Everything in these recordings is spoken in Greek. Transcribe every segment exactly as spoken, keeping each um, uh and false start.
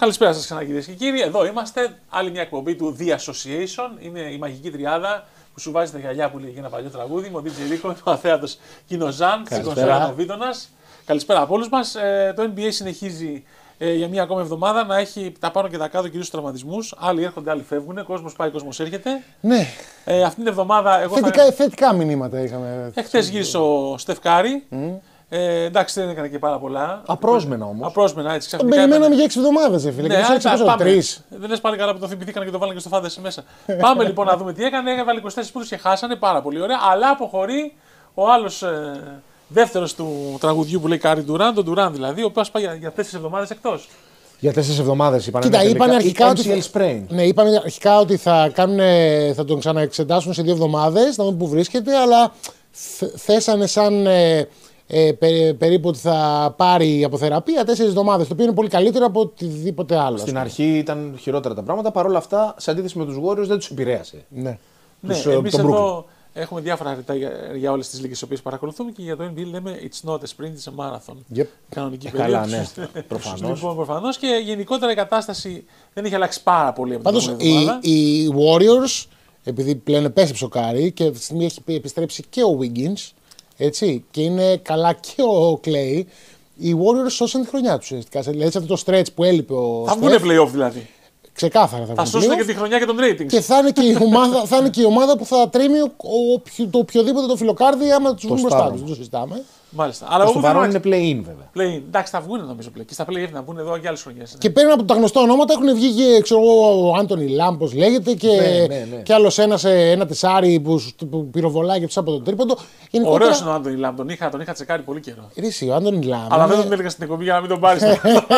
Καλησπέρα σας ξανά κυρίες και κύριοι. Εδώ είμαστε. Άλλη μια εκπομπή του The Association. Είναι η μαγική τριάδα που σου βάζει τα γυαλιά που λέει για ένα παλιό τραγούδι. Ο Ντίτζεϊ Ρίκο, ο αθέατος Κινοζάν, σηκωνσέρα ο Βίτονας. Καλησπέρα από όλους μας. Ε, το N B A συνεχίζει ε, για μία ακόμα εβδομάδα να έχει τα πάνω και τα κάτω κυρίως στους τραυματισμούς. Άλλοι έρχονται, άλλοι φεύγουν. Κόσμος πάει, κόσμος έρχεται. Ναι. Ε, αυτή την εβδομάδα. Εγώ θετικά, θα... θετικά μηνύματα είχαμε. Εχθές γύρισε ο Στεφ Κάρι. Mm. Ε, εντάξει, δεν έκανε και πάρα πολλά. Απρόσμενα όμως. Απρόσμενα, έτσι. Τον περιμέναμε για έξι εβδομάδες, φίλε. Ναι, και πόσο, τρεις. Δεν λες πάλι καλά που το θυμηθήκαν και το βάλανε και στο Fantasy μέσα. Πάμε λοιπόν να δούμε τι έκανε. Έκανε είκοσι τέσσερις πόντους και χάσανε πάρα πολύ ωραία. Αλλά αποχωρεί ο άλλος ε, δεύτερος του τραγουδιού που λέει Κάρι Ντουράν, τον Ντουράν δηλαδή, ο οποίος πάει για, για τέσσερις εβδομάδες εκτός. Για τέσσερις εβδομάδες είπαν. Κοίτα, είπαν αρχικά ότι, ναι, είπαν αρχικά ότι θα, κάνουν, θα τον ξαναεξετάσουν σε δύο εβδομάδες, να δούμε πού βρίσκεται, αλλά θέσανε σαν. Ε, Ε, περί, περίπου ότι θα πάρει από θεραπεία τέσσερις εβδομάδες, το οποίο είναι πολύ καλύτερο από οτιδήποτε άλλο. Στην αρχή ήταν χειρότερα τα πράγματα, παρόλα αυτά σε αντίθεση με τους Warriors δεν τους επηρέασε. Ναι, ναι τους, εμείς εδώ έχουμε διάφορα αρνητά για, για όλες τις λίγες οποίες παρακολουθούμε και για το N B A λέμε It's not a sprint, it's a marathon. Yep. Κανονική ε, καλά, ναι, προφανώς. Λοιπόν, προφανώς και γενικότερα η κατάσταση δεν είχε αλλάξει πάρα πολύ από Πάντως, την εβδομάδα. Οι, οι Warriors, επειδή πλέον επέστρεψε ο Κάρι και αυτή τη στιγμή έχει επιστρέψει και ο Wiggins. Έτσι, και είναι καλά και ο Clay. Οι Warriors σώσαν τη χρονιά τους. Δηλαδή σε αυτό το stretch που έλειπε ο Θα βγουν playoff δηλαδή. Ξεκάθαρα θα βγουν. Θα σώσουν και τη χρονιά και τον ratings. Και θα είναι και η ομάδα, θα είναι και η ομάδα που θα τρέμει ο, ο, το οποιοδήποτε το φιλοκάρδι άμα τους βγουν μπροστά τους. Δεν το συζητάμε. Μάλιστα. Αλλά στο παρόν είναι play-in βέβαια. Play-in. Εντάξει, θα βγουν νομίζω play. Και στα play-in να βγουν εδώ και άλλες χρονιές. Ναι. Και πέρα από τα γνωστά ονόματα έχουν βγει και ξέρω, ο Άντονι Λάμπος λέγεται και, ναι, ναι, ναι. και άλλος ένας ένα τεσάρι που, που πυροβολάει και τους από τον τρίποντο. Γενικότερα... Ωραίος είναι ο Άντονι Λάμπ, τον είχα, τον είχα τσεκάρει πολύ καιρό. Ρίση, ο Άντονι Λάμπ. Αλλά δεν τον έλεγα στην εκπομπή για να μην τον πάρει.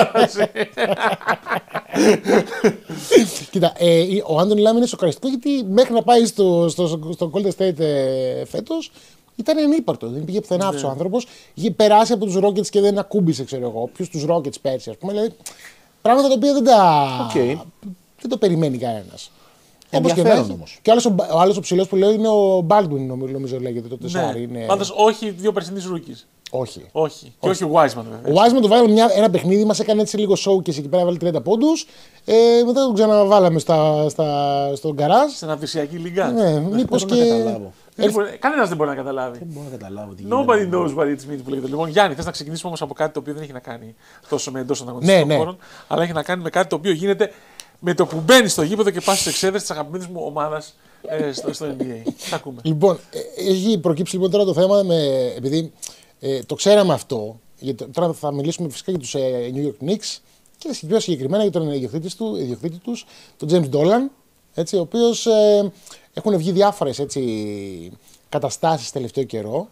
Κοίτα, ε, ο Άντονι Λάμπ είναι σοκαριστικό γιατί μέχρι να πάει στο, στο, στο, στο Golden State ε, φέτος. Ήταν ενύπαρτο, δεν πήγε πουθενά αυτός ο άνθρωπος. Είχε περάσει από τους Rockets και δεν ακούμπησε, ξέρω εγώ. Ποιους τους Rockets πέρσι, ας πούμε. Δηλαδή, πράγματα τα οποία δεν τα. Okay. Δεν το περιμένει κανένας. Ενδιαφέρον όμως. Και ο άλλος ο ψηλός που λέω είναι ο Baldwin, νομίζω λέγεται το τεσάρι. Ναι. Είναι... Πάντως όχι δύο περσινείς rookies. Όχι. όχι. Και όχι ο Wiseman βέβαια. Ο Wiseman το βάλαμε μια, ένα παιχνίδι, μας έκανε έτσι λίγο show και εκεί πέρα βάλει τριάντα πόντους. Ε, μετά τον ξαναβάλαμε στα, στα, στον γκαράζ. Στην αναπτυξιακή λίγα. Ναι, μήπως και. Κανένας δεν μπορεί να καταλάβει. Δεν μπορώ να καταλάβω τι Nobody knows what it means που λέγεται. Λοιπόν, Γιάννη, θες να ξεκινήσουμε όμως από κάτι το οποίο δεν έχει να κάνει τόσο με εντός των αγωνιστικών ναι, χώρων, ναι. αλλά έχει να κάνει με κάτι το οποίο γίνεται με το που μπαίνει στο γήπεδο και πας στις εξέδρες της αγαπημένης μου ομάδας ε, στο, στο N B A. Θα ακούμε. Λοιπόν, έχει προκύψει λοιπόν τώρα το θέμα με. Επειδή ε, το ξέραμε αυτό, γιατί τώρα θα μιλήσουμε φυσικά για τους ε, New York Knicks και πιο συγκεκριμένα για τον ιδιοκτήτη του, ιδιοκτήτη τους, τον James Dolan, έτσι, ο οποίος ε, έχουν βγει διάφορες έτσι, καταστάσεις τελευταίο καιρό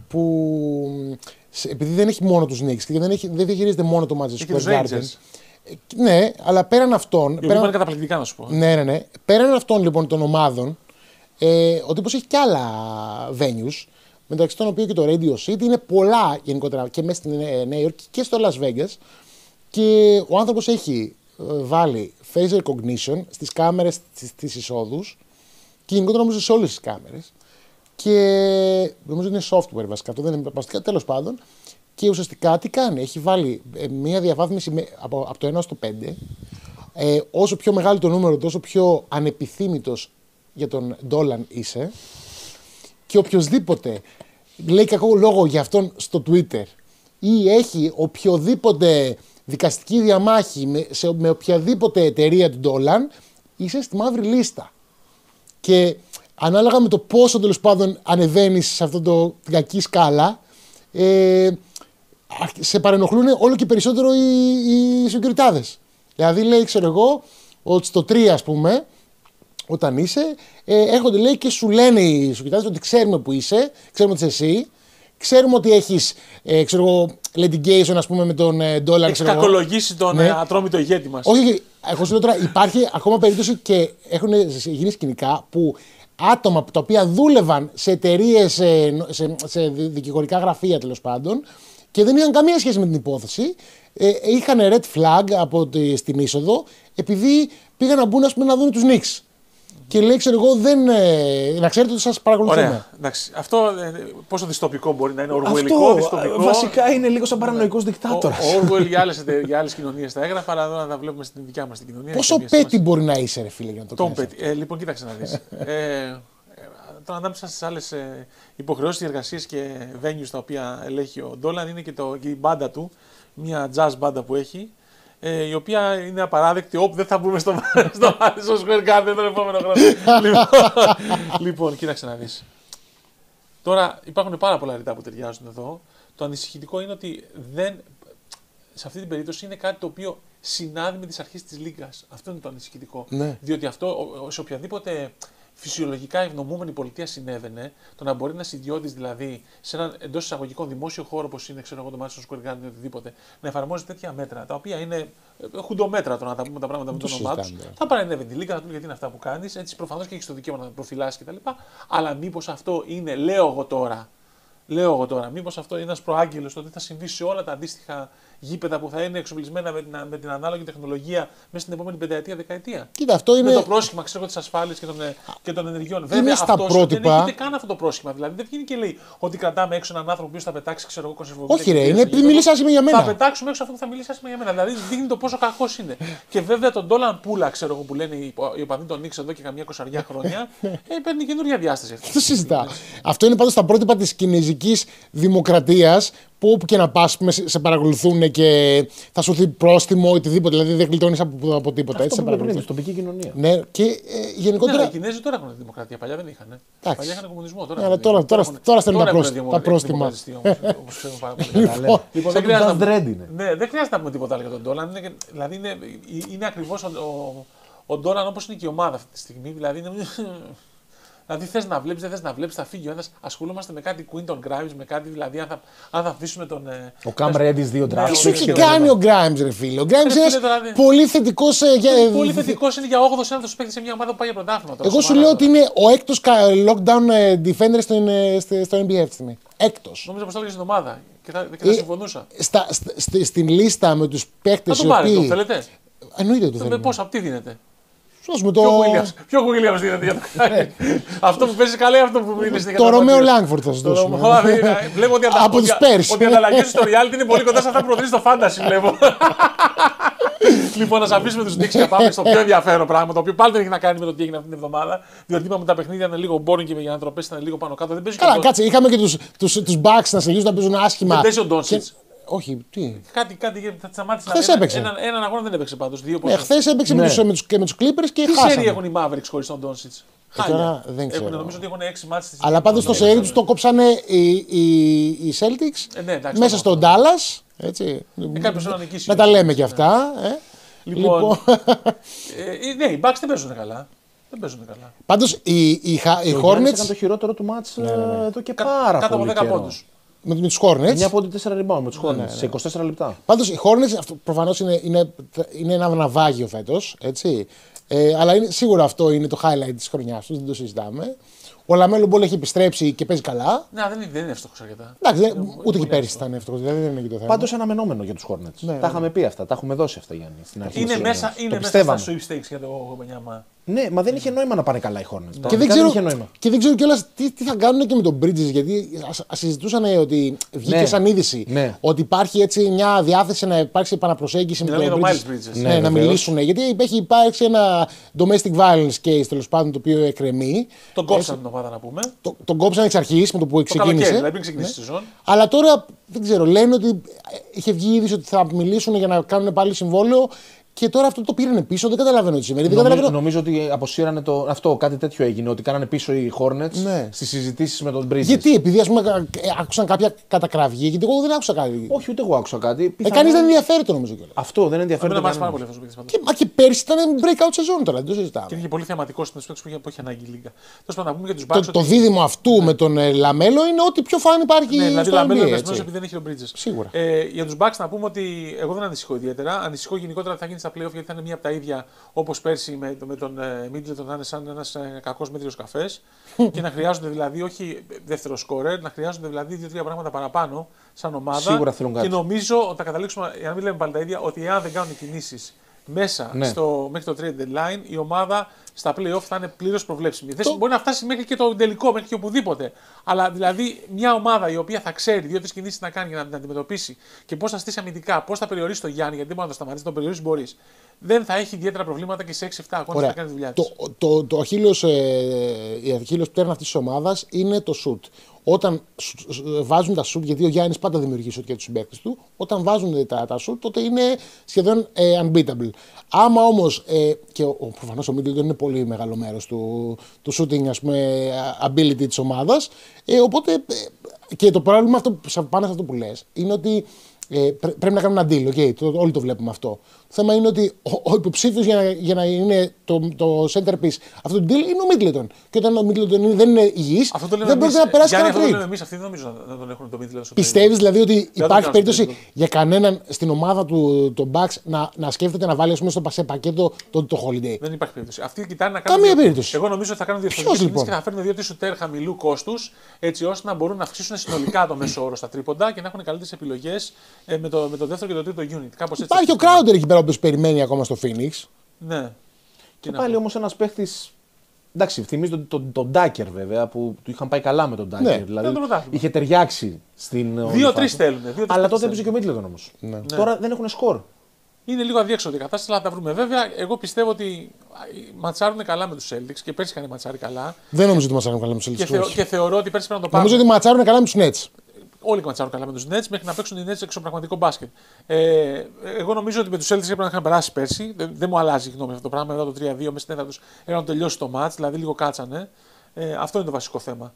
που επειδή δεν έχει μόνο τους Knicks και δεν, έχει, δεν διαχειρίζεται μόνο το Madison Square Garden. Ναι, αλλά πέραν αυτών. Οι πέραν... είναι καταπληκτικά να σου πω. Ναι, ναι, ναι. Πέραν αυτών λοιπόν των ομάδων, ε, ο τύπος έχει και άλλα venues, μεταξύ των οποίων και το Radio City είναι πολλά γενικότερα και μέσα στην Νέα Υόρκη και στο Las Vegas. Και ο άνθρωπος έχει βάλει face recognition στις κάμερες της εισόδους και γενικότερα νομίζω σε όλες τις κάμερες. Και νομίζω είναι software βασικά, αυτό δεν είναι παστικά, τέλος πάντων. Και ουσιαστικά τι κάνει, έχει βάλει ε, μια διαβάθμιση με, από, από το ένα στο πέντε. Ε, όσο πιο μεγάλο το νούμερο, τόσο πιο ανεπιθύμητος για τον Dolan είσαι. Και οποιοδήποτε λέει κακό λόγο για αυτόν στο Twitter ή έχει οποιοδήποτε δικαστική διαμάχη με, σε, με οποιαδήποτε εταιρεία του Dolan, είσαι στη μαύρη λίστα. Και ανάλογα με το πόσο τέλος πάντων ανεβαίνεις σε αυτό το κακή σκάλα, ε, σε παρενοχλούν όλο και περισσότερο οι, οι σεκιουριτάδες. Δηλαδή λέει, ξέρω εγώ, ότι στο τρία ας πούμε, όταν είσαι, ε, έρχονται λέει και σου λένε οι σεκιουριτάδες ότι ξέρουμε που είσαι, ξέρουμε ότι είσαι εσύ, ξέρουμε ότι έχεις, ε, ξέρω εγώ, litigation ας πούμε με τον ε, Dolan. Έχεις κακολογήσει τον ναι. ατρόμητο ηγέτη μας. Όχι, εγώ σου λέω τώρα, υπάρχει ακόμα περίπτωση και έχουν γίνει σκηνικά που άτομα τα οποία δούλευαν σε εταιρείες, σε, σε, σε δικηγορικά γραφεία τέλος πάντων και δεν είχαν καμία σχέση με την υπόθεση, ε, είχαν red flag από τη, στην είσοδο επειδή πήγαν να μπουν ας πούμε, να δουν τους Knicks. και λέει, ξέρω εγώ, δεν, ε, να ξέρετε ότι σας παρακολουθούμε. Ωραία. Εντάξει. Αυτό ε, πόσο δυστοπικό μπορεί να είναι, οργουελικό, δυστοπικό. Βασικά είναι λίγο σαν παρανοϊκός δικτάτορας. Ο Όργουελ για άλλες, για άλλες κοινωνίες τα έγραφα, αλλά εδώ να τα βλέπουμε στην δικιά μας την κοινωνία. Πόσο πέτη μπορεί να είσαι, ρε φίλε, για να το Τον κάνεις. πέτη. Ε, λοιπόν, κοίταξε να δεις. ε, Τώρα ανάμεσα στις άλλες ε, υποχρεώσεις, εργασίες και venues τα οποία ελέγχει ο Ντόλαν είναι και, το, και η μπάντα του, μια jazz μπάντα που έχει, ε, η οποία είναι απαράδεκτη, όπου δεν θα μπούμε στο Madison Square Garden τον επόμενο χρόνο. λοιπόν, λοιπόν, κοίταξε να δεις. Τώρα υπάρχουν πάρα πολλά ρητά που ταιριάζουν εδώ. Το ανησυχητικό είναι ότι δεν, σε αυτή την περίπτωση είναι κάτι το οποίο συνάδει με τις αρχές της Λίγκας. Αυτό είναι το ανησυχητικό. Ναι. Διότι αυτό σε οποιαδήποτε φυσιολογικά ευνομούμενη πολιτεία συνέβαινε, το να μπορεί ένα ιδιώτης δηλαδή σε έναν εντός εισαγωγικών δημόσιο χώρο όπως είναι ξέρω εγώ, το Madison Square Garden ή οτιδήποτε, να εφαρμόζει τέτοια μέτρα, τα οποία είναι χουντομέτρα το να τα πούμε τα πράγματα με το όνομά του, θα παρενέβει την Λίγκα, θα του γιατί είναι αυτά που κάνει, έτσι προφανώς και έχει το δικαίωμα να προφυλάσει κτλ. Αλλά μήπως αυτό είναι, λέω εγώ τώρα, λέω εγώ τώρα, μήπως αυτό είναι ένας προάγγελος το ότι θα συμβεί σε όλα τα αντίστοιχα γήπεδα που θα είναι εξοπλισμένα με την, με την ανάλογη τεχνολογία μέσα στην επόμενη πενταετία, δεκαετία. Κοίτα, αυτό είναι. Με το πρόσχημα ξέρω, της ασφάλειας και των, και των ενεργειών. Είναι Βέβαια, στα αυτός πρότυπα. δεν έχετε καν αυτό το πρόσχημα. Δηλαδή δεν βγαίνει και λέει ότι κρατάμε έξω έναν άνθρωπο που θα πετάξει ξέρω, κονσερβοβίδια. Όχι, ρε, είναι επειδή μιλήσει άσχημα για μένα. Θα πετάξουμε έξω αυτό που θα μιλήσει άσχημα για μένα. Δηλαδή δείχνει το πόσο κακός είναι. Και βέβαια τον Ντόλαν Πούλα, ξέρω εγώ που λένε οι οπαδοί των Νίξ εδώ και καμιά κοσαριά χρόνια, ε, παίρνει καινούργια διάσταση. Αυτό συζητά. Αυτό είναι πάντως στα πρότυπα της κινέζικης δημοκρατίας. Που όπου και να πας, σε παρακολουθούν και θα σου έρθει πρόστιμο οτιδήποτε. Δηλαδή δεν γλιτώνεις από, από τίποτα. Αυτό έτσι, που πριν, στην τοπική κοινωνία. Ναι, και ε, γενικότερα. Ναι, οι Κινέζοι τώρα έχουν δημοκρατία. Παλιά δεν είχαν. Παλιά είχαν κομμουνισμό. Τώρα, ναι, τώρα, τώρα, τώρα, τώρα στέλνουν τα πρόστιμα. Λοιπόν, λοιπόν δεν χρειάζεται ναι, δεν χρειάζεται να πούμε τίποτα άλλο για τον Ντόλαν. Είναι, δηλαδή είναι, είναι ακριβώς ο, ο, ο Ντόλαν όπως είναι και η ομάδα αυτή τη στιγμή. Δηλαδή είναι. Δηλαδή θες να βλέπεις, δεν θες να βλέπεις, θα φύγει ο ένας. Ασχολούμαστε με κάτι Quinton Grimes, με κάτι δηλαδή αν θα, αν θα αφήσουμε τον. Ο Cam Reddish δύο draft. Τι σου έχει κάνει ο Grimes, ρε φίλε. Ο Grimes είναι ένας πολύ θετικός. Πολύ θετικός είναι για όγδοος ένατος παίκτη σε μια ομάδα που πάει για πρωτάθλημα. Εγώ σου λέω ότι είναι ο έκτος lockdown defender στο N B A αυτή τη στιγμή. Έκτος. Νόμιζα πως το έλεγε στην ομάδα και θα, και θα συμφωνούσα. Στα, στη, στην λίστα με τους παίκτες. Θα τον πάρει, το θέλετε. Εννοείται το θέλετε. Πώς, από τι δίνετε. Το... Ποιο Williams δίνεται για το κάνει. Αυτό που παίζει καλά ή αυτό που είναι στην Το Ρωμαίο Λάγκφορντ θα σου δώσουμε. Βλέπω ότι από τους Πέρσι. Ότι οι ανταλλαγές στο reality είναι πολύ κοντά σε αυτά που προτείνει στο fantasy, βλέπω. Λοιπόν, να αφήσουμε τους Knicks και πάμε στο πιο ενδιαφέρον πράγμα, το οποίο πάλι δεν έχει να κάνει με το τι έγινε αυτή την εβδομάδα. Διότι είπαμε τα παιχνίδια είναι λίγο boring και οι ανατροπές ήταν λίγο πάνω κάτω. Δεν παίζει καλά, κάτσε, είχαμε και τους Bucks να συνεχίζουν να παίζουν άσχημα. Δεν παίζει ο Ντόνσιτς. Όχι, τι. Κάτι, κάτι θα σταμάτησε να παίξει. Έναν, έναν αγώνα δεν έπαιξε πάντως. Ναι, χθες έπαιξε ναι. με τους Clippers και τι χάσανε. Τι σέρι έχουν οι Mavericks χωρίς τον Ντόνσιτς. Τώρα δεν ξέρω. Έχουν, νομίζω ότι έχουν έξι μάτς στη αλλά πάντως το σέρι τους το κόψανε οι, οι, οι Celtics ε, ναι, εντάξει, μέσα στον Dallas. Έτσι. Ε, να τα λέμε και αυτά. Ε. Λοιπόν, λοιπόν. ε, ναι, οι Bucks δεν παίζουν καλά. Δεν παίζουν καλά. Πάντως οι, οι, οι Hornets. Ήταν το χειρότερο του μάτς ναι, ναι, ναι. εδώ και Κα, πάρα κάτω πολύ. Κάτω από δέκα πόντους. Με, με τους Hornets. Μια από τέσσερα rebound με τους Hornets ναι, ναι. σε είκοσι τέσσερα λεπτά. Πάντως οι Hornets προφανώς είναι, είναι, είναι ένα ναυάγιο φέτος. Έτσι. Ε, αλλά είναι, σίγουρα αυτό είναι το highlight της χρονιάς τους, δεν το συζητάμε. Ο Λαμέλο Μπολ έχει επιστρέψει και παίζει καλά. Ναι, δεν είναι, δεν είναι εύστοχος αρκετά. Εντάξει, δεν, ούτε και πέρυσι ήταν εύστοχος, δηλαδή δεν είναι και το θέμα. Πάντως αναμενόμενο για τους Hornets. Ναι, τα είχαμε πει αυτά, τα έχουμε δώσει αυτά Γιάννη στην αρχή. Είναι μέσα, είναι μέσα στα sweepstakes για το Μπενιάμα. Ναι, μα δεν είχε νόημα να πάνε καλά οι Hornets. Και δεν ξέρω, και δεν ξέρω κιόλας τι, τι θα κάνουν και με τον Bridges, γιατί συζητούσαν ότι βγήκε ναι, σαν είδηση ναι. ότι υπάρχει έτσι μια διάθεση να υπάρξει επαναπροσέγγιση με τον Bridges. Ναι, ναι, να μιλήσουν. Γιατί έχει υπάρξει ένα domestic violence case τέλος πάντων το οποίο εκκρεμεί. Τον κόψαν την ομάδα να πούμε. Το, τον κόψαν εξ αρχής με το που ξεκίνησε. Το καλοκαίρι, πριν ξεκινήσει τη σεζόν. Αλλά τώρα δεν ξέρω, λένε ότι είχε βγει είδηση ότι θα μιλήσουν για να κάνουν πάλι συμβόλαιο. Και τώρα αυτό το πήρανε πίσω, δεν καταλαβαίνω τι σημαίνει. Νομίζω, καταλαβαίνω... νομίζω ότι αποσύρανε το. Αυτό, κάτι τέτοιο έγινε. Ότι κάνανε πίσω οι Hornets ναι. στις συζητήσεις με τον Bridges. Γιατί, επειδή ας πούμε άκουσαν κάποια κατακραυγή, γιατί εγώ δεν άκουσα κάτι. Όχι, ούτε εγώ άκουσα κάτι. Πιθανά... Ε, κανείς δεν ενδιαφέρεται νομίζω κιόλας. Αυτό δεν ενδιαφέρεται. Δεν πάρα πολύ αυτό που και, μα και πέρσι ήταν breakout σεζόν τώρα, δεν το συζητάμε. Και είναι πολύ θεματικό στην που έχει ανάγκη η Λίγκα. Τέλος πάντων, να πούμε για τους Bucks. Το, το δίδυμο αυτού με τον Λαμέλο είναι ότι πιο φαν υπάρχει. Ναι, δηλαδή Λαμέλο είναι επειδή δεν έχει τον Bridges. Σίγουρα. Για τους Bucks να πούμε ότι εγώ δεν ανησυχώ ιδιαίτερα. Ανησυχώ γενικότερα ότι θα γίνει στα playoff γιατί θα είναι μία τα ίδια όπως πέρσι με, με τον Middleton να είναι σαν ένας ε, κακός μέτριος καφές και να χρειάζονται δηλαδή όχι δεύτερο σκόρερ, να χρειάζονται δηλαδή δύο-τρία πράγματα παραπάνω σαν ομάδα. Σίγουρα θέλουν κάτι. Και νομίζω ότι θα καταλήξουμε, για να μην λέμε πάλι τα ίδια, ότι εάν δεν κάνουν κινήσεις μέσα ναι. στο, μέχρι το trade deadline η ομάδα στα play-off θα είναι πλήρως προβλέψιμη. Το... Μπορεί να φτάσει μέχρι και το τελικό, μέχρι και οπουδήποτε. Αλλά δηλαδή μια ομάδα η οποία θα ξέρει δύο-τρεις κινήσεις να κάνει για να την αντιμετωπίσει και πώς θα στήσει αμυντικά, πώς θα περιορίσει τον Γιάννη, γιατί δεν μπορεί να το σταματήσει, τον περιορίσει μπορείς. Δεν θα έχει ιδιαίτερα προβλήματα και σε έξι εφτά αγώνες θα κάνει τη δουλειά της. Το, το, το αχίλιος, ε, η αχίλιος πτέρνα αυτής της ομάδας είναι το shoot. Όταν βάζουν τα shoot, γιατί ο Γιάννης πάντα δημιουργεί shoot για τους συμπαίκτες του, όταν βάζουν τα, τα shoot, τότε είναι σχεδόν ε, unbeatable. Άμα όμως, ε, και προφανώς ο Middleton είναι πολύ μεγάλο μέρος του, του shooting, ας πούμε, ability της ομάδας, ε, οπότε ε, και το πρόβλημα αυτό, πάνω σε αυτό που λες, είναι ότι Ε, πρέ, πρέπει να κάνουμε ένα deal, okay, το, όλοι το βλέπουμε αυτό. Το θέμα είναι ότι ο, ο υποψήφιος για, για να είναι το, το centerpiece αυτού του deal είναι ο Middleton. Και όταν ο Middleton είναι, δεν είναι υγιής, δεν μπορεί να περάσει κανένα trade. Αυτό το λέμε εμείς, αυτοί δεν νομίζω να τον έχουν το Middleton. Πιστεύεις δηλαδή ότι υπάρχει περίπτωση για κανέναν στην ομάδα του το Bucks να, να σκέφτεται να βάλει ας πούμε, στο σε πακέτο το, το Holiday? Δεν υπάρχει περίπτωση. Αυτοί κοιτάνε να κάνουν. Καμία περίπτωση. Εγώ νομίζω ότι θα κάνουν διαφορετικές κινήσεις και θα φέρνουν δύο-τρεις σουτέρ χαμηλού κόστους, έτσι ώστε να μπορούν να αυξήσουν συνολικά το μέσο όρο στα τρίποντα και να έχουν καλύτερες επιλογές ε, με, το, με το δεύτερο και το τρίτο unit. Κάπως έτσι. Υπάρχει ο Crowder εκεί πέρα που περιμένει ακόμα στο Phoenix. Ναι. Και πάλι όμως ένας παίχτης. Εντάξει, θυμίζει τον, τον, τον Ντάκερ βέβαια που του είχαν πάει καλά με τον Ντάκερ. Ναι. Δηλαδή είχε ταιριάξει στην. Δύο-τρεις θέλουν. Αλλά τότε έπαιζε και ο Middleton όμως. Ναι. Τώρα δεν έχουν σκορ. Είναι λίγο αδιέξοδη η κατάσταση, αλλά θα τα βρούμε. Βέβαια, εγώ πιστεύω ότι ματσάρουν καλά με τους Celtics και πέρσι είχαν ματσάρει καλά. Δεν νομίζω ότι ματσάρουν καλά με τους Celtics. Και, θεω, και θεωρώ ότι πέρσι πρέπει να το πάρουν. Νομίζω ότι ματσάρουν καλά με τους Nets. Όλοι ματσάρουν καλά με τους Nets μέχρι να παίξουν οι Nets εξωπραγματικό μπάσκετ. Ε, εγώ νομίζω ότι με τους Celtics έπρεπε να είχαν περάσει πέρσι. Δεν, δεν μου αλλάζει η γνώμη αυτό το πράγμα. Μετά το τρία δύο μέσα στην έδρα τους έκαναν τελειώσει το match, δηλαδή λίγο κάτσανε. Ε, αυτό είναι το βασικό θέμα.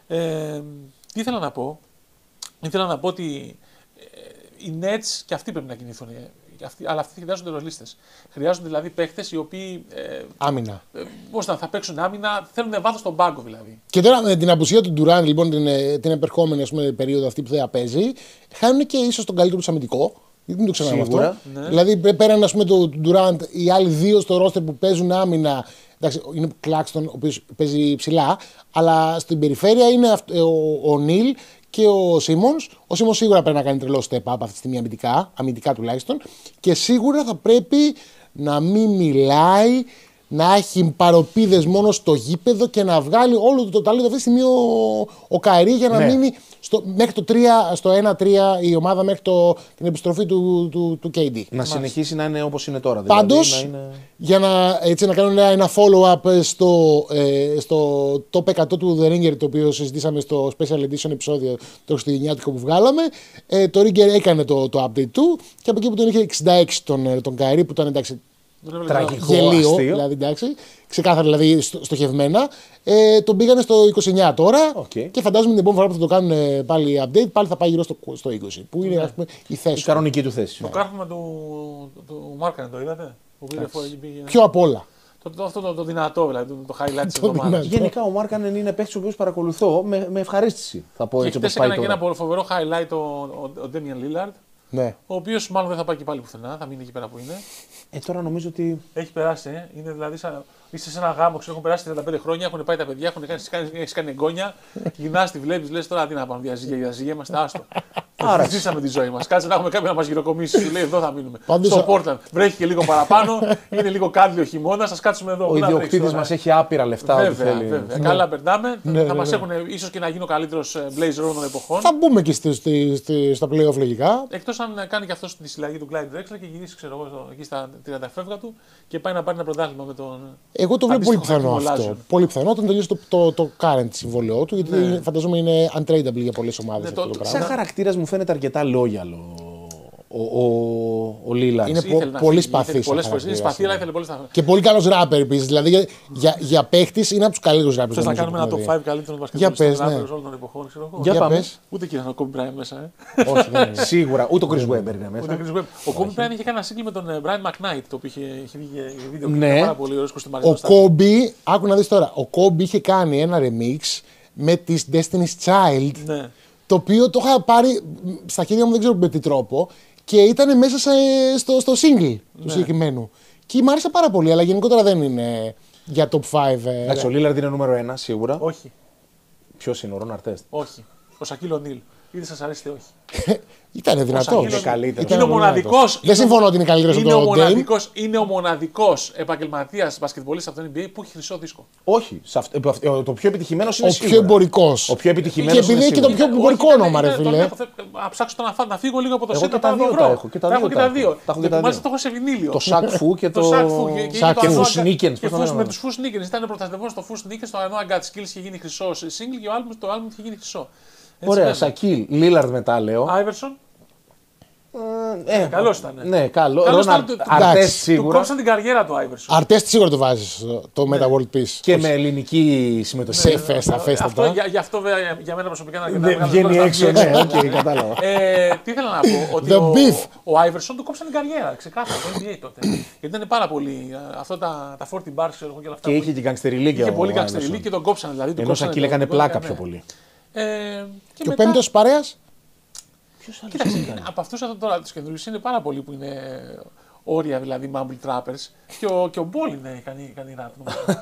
Ε, τι ήθελα να πω. Ήθελα να πω ότι ε, οι Nets και αυτοί πρέπει να κινηθούν. Αυτοί, αλλά αυτοί χρειάζονται ρολίστες. Χρειάζονται δηλαδή παίχτες οι οποίοι. Ε, άμυνα. Ε, πώς θα, θα παίξουν άμυνα, θέλουν βάθος στον πάγκο δηλαδή. Και τώρα με την απουσία του Durant, λοιπόν, την, την επερχόμενη ας πούμε, περίοδο αυτή που θα παίζει, χάνουν και ίσως τον καλύτερο του αμυντικό. Γιατί δεν το ξεχνάμε αυτό. Ναι. Δηλαδή πέραν ας πούμε, του Durant, οι άλλοι δύο στο ρόστερ που παίζουν άμυνα. Εντάξει, είναι ο Claxton, ο οποίος παίζει ψηλά, αλλά στην περιφέρεια είναι ο, ο Neal και ο Σίμονς. Ο Σίμονς σίγουρα πρέπει να κάνει τρελό step up αυτή τη στιγμή αμυντικά, αμυντικά τουλάχιστον. Και σίγουρα θα πρέπει να μην μιλάει, να έχει παροπίδες μόνο στο γήπεδο και να βγάλει όλο το ταλέντο αυτή τη στιγμή ο, ο Καϊρή για να ναι. μείνει στο, μέχρι το τρία, στο ένα τρία η ομάδα μέχρι το, την επιστροφή του, του, του κέι ντι. Να Μάλιστα. συνεχίσει να είναι όπως είναι τώρα. Πάντως, δηλαδή, να είναι... για να, έτσι, να κάνουμε ένα follow-up στο, ε, στο top εκατό του The Ringer, το οποίο συζητήσαμε στο Special Edition επεισόδιο το χριστουγεννιάτικο που βγάλαμε, ε, το Ringer έκανε το, το update του και από εκεί που τον είχε εξήντα έξι τον, τον Καϊρή, που ήταν εντάξει. Τραγικό, γελίο, αστείο. Δηλαδή, εντάξει, ξεκάθαρα δηλαδή στο, στοχευμένα. Ε, τον πήγανε στο είκοσι εννιά τώρα okay. και φαντάζομαι την επόμενη φορά που θα το κάνουν πάλι update, πάλι θα πάει γύρω στο, στο είκοσι. Που είναι ναι. ας πούμε, η θέση. Η κανονική του θέση. Το κάρφωμα του, του Μάρκανε το είδατε. Που πήρε Ποιο απ' όλα. Το, το, αυτό το, το δυνατό, δηλαδή, το, το highlight της εβδομάδας. Γενικά ο Μάρκανεν είναι παίκτης ο οποίος παρακολουθώ με, με ευχαρίστηση. Θα πω και έτσι όπως πάει έκανε τώρα. Και ένα φοβερό highlight ο, ο, ο Damian Lillard. Ναι. Ο οποίος μάλλον δεν θα πάει και πάλι πουθενά, θα μείνει εκεί πέρα που είναι. Ε, τώρα νομίζω ότι. Έχει περάσει, ε. Είναι δηλαδή σαν... Είσαι σε ένα γάμο, ξέρω, έχουν περάσει τριάντα πέντε χρόνια, έχουν πάει τα παιδιά, έχουν κάνει, έχεις κάνει εγγόνια. Γυρνάς, τη βλέπεις, λες τώρα τι να πάμε, διαζύγια, διαζύγια, είμαστε άστο. Άρα ζήσαμε τη ζωή μας. Κάτσε να έχουμε κάποιον να μας γυροκομίσει. Σου λέει εδώ θα μείνουμε. Πάντως, στο Portland βρέχει και λίγο παραπάνω, είναι λίγο κάδιο χειμώνα, σας κάτσουμε εδώ. Ο ιδιοκτήτης μας έχει άπειρα λεφτά. Βέβαια, θέλει. βέβαια. Ναι. Καλά περνάμε. Ναι, θα ναι, μας ναι. έχουν ίσως και να γίνει ο καλύτερος Blazer όλων των εποχών. Θα μπούμε και στη, στη, στη, στα playoff λογικά. Εκτός αν κάνει και αυτό τη συλλαγή του Clyde Drexler και γυρίσει ξέρω, εγώ, εκεί στα τριάντα φεύγα του και πάει να πάρει ένα πρωτάθλημα με τον. Εγώ το βλέπω πολύ πιθανό αυτό. Πολύ πιθανό όταν τελειώσει το, το, το current συμβόλαιό του, γιατί ναι. φανταζόμαι είναι untradable για πολλές ομάδες. Ναι, αυτό το, το σαν πράγμα. χαρακτήρας μου φαίνεται αρκετά λόγιαλο ο, ο, ο Lillard. Είναι πο, πολύ σπαθή. Πολλές φορές είναι σπαθή, αλλά ήθελε πολύ στα. Και πολύ καλός ράπερ επίσης. Δηλαδή για, για, για παίχτης είναι από τους καλύτερους ράπερ. Θες να κάνουμε ένα top πέντε καλύτερων μπασκετμπολιστών όλων των εποχών, ξέρω εγώ. Για πάμε. Ούτε και ένα Kobe Bryant μέσα. Ε. Όχι, δεν είναι. Σίγουρα, ούτε ο Chris Webber είναι μέσα. Ο Kobe Bryant είχε κάνει ένα σύγκλι με τον Brian McKnight, το οποίο είχε βγει βίντεο Ναι. πάρα πολύ ωραίο κοστιμαρισμό. Ο Kobe, άκου να δεις τώρα, ο Kobe είχε κάνει ένα remix με τις Destiny's Child, Ναι. το οποίο το είχα πάρει στα χέρια μου, δεν ξέρω με τι τρόπο, και ήταν μέσα σε, στο, στο single του Ναι. συγκεκριμένου. Και μου άρεσε πάρα πολύ, αλλά γενικότερα δεν είναι για top πέντε. Εντάξει, ο Lillard είναι νούμερο ένα σίγουρα. Όχι. Ποιος είναι, ο Ron Artest. Όχι. Ο Σακίλ Ονίλ. είτε σας αρέσει είτε όχι. Ήταν δυνατό. Είναι καλύτερος. Είναι ο μοναδικός. Δεν συμφωνώ ότι είναι καλύτερος από τον Dame. Είναι ο μοναδικός επαγγελματίας μπασκετμπολίστας από το N B A που έχει χρυσό δίσκο. Όχι. Το πιο επιτυχημένος είναι ο πιο εμπορικός. Ο πιο επιτυχημένος. Και επειδή έχει και το πιο εμπορικό όνομα, ρε φίλε. Να ψάξω να φύγω λίγο από το σύντομο. σύντομο. Εγώ τα έχω. Τα έχω και τα δύο. Μάλιστα το έχω σε βινίλιο. Το Σακ Φου και το Φουσνίκεν. Με τους Φουσνίκεν. Ήταν πρωταθλητικός στο Φουσνίκεν, στο Ανώ Αγκάτ Σκίλς είχε γίνει χρυσό single και το άλμπουμ είχε γίνει χρυσό. Ωραία, Σακίλ, Λίλαρντ μετά λέω. Άιβερσον. Ε, ε, καλό ήταν. Ναι, καλό. Αρτέστ σίγουρα. Του κόψαν την καριέρα του Άιβερσον. Αρτέστ σίγουρα το βάζει το Meta World Peace. Και με ελληνική συμμετοχή. Σε φέστα, φέστα. Αυτό, για, για αυτό βέβαια, για μένα προσωπικά είναι αρκετά. Βγαίνει έξω, ναι, οκ, κατάλαβα. Τι ήθελα να πω, ότι ο, ο Άιβερσον του κόψαν την καριέρα, ξεκάθαρα, το N B A τότε. Γιατί ήταν πάρα πολύ, αυτά τα, τα φορτί bars ξέρω και όλα αυτά. Και είχε και γκανγκστεριλί και είχε πολύ γκανγκστεριλί και τον κόψαν δηλαδή. Ενώ ο Σακίλ έκανε πλάκα πιο πολύ. Και ο πέμπτος παρέας. Κοίταξε, από αυτούς τώρα τους καινούριους είναι πάρα πολλοί που είναι όρια, δηλαδή Mumble Trappers. Και ο, και ο Μπόλ είναι κάνει, κάνει ράπ.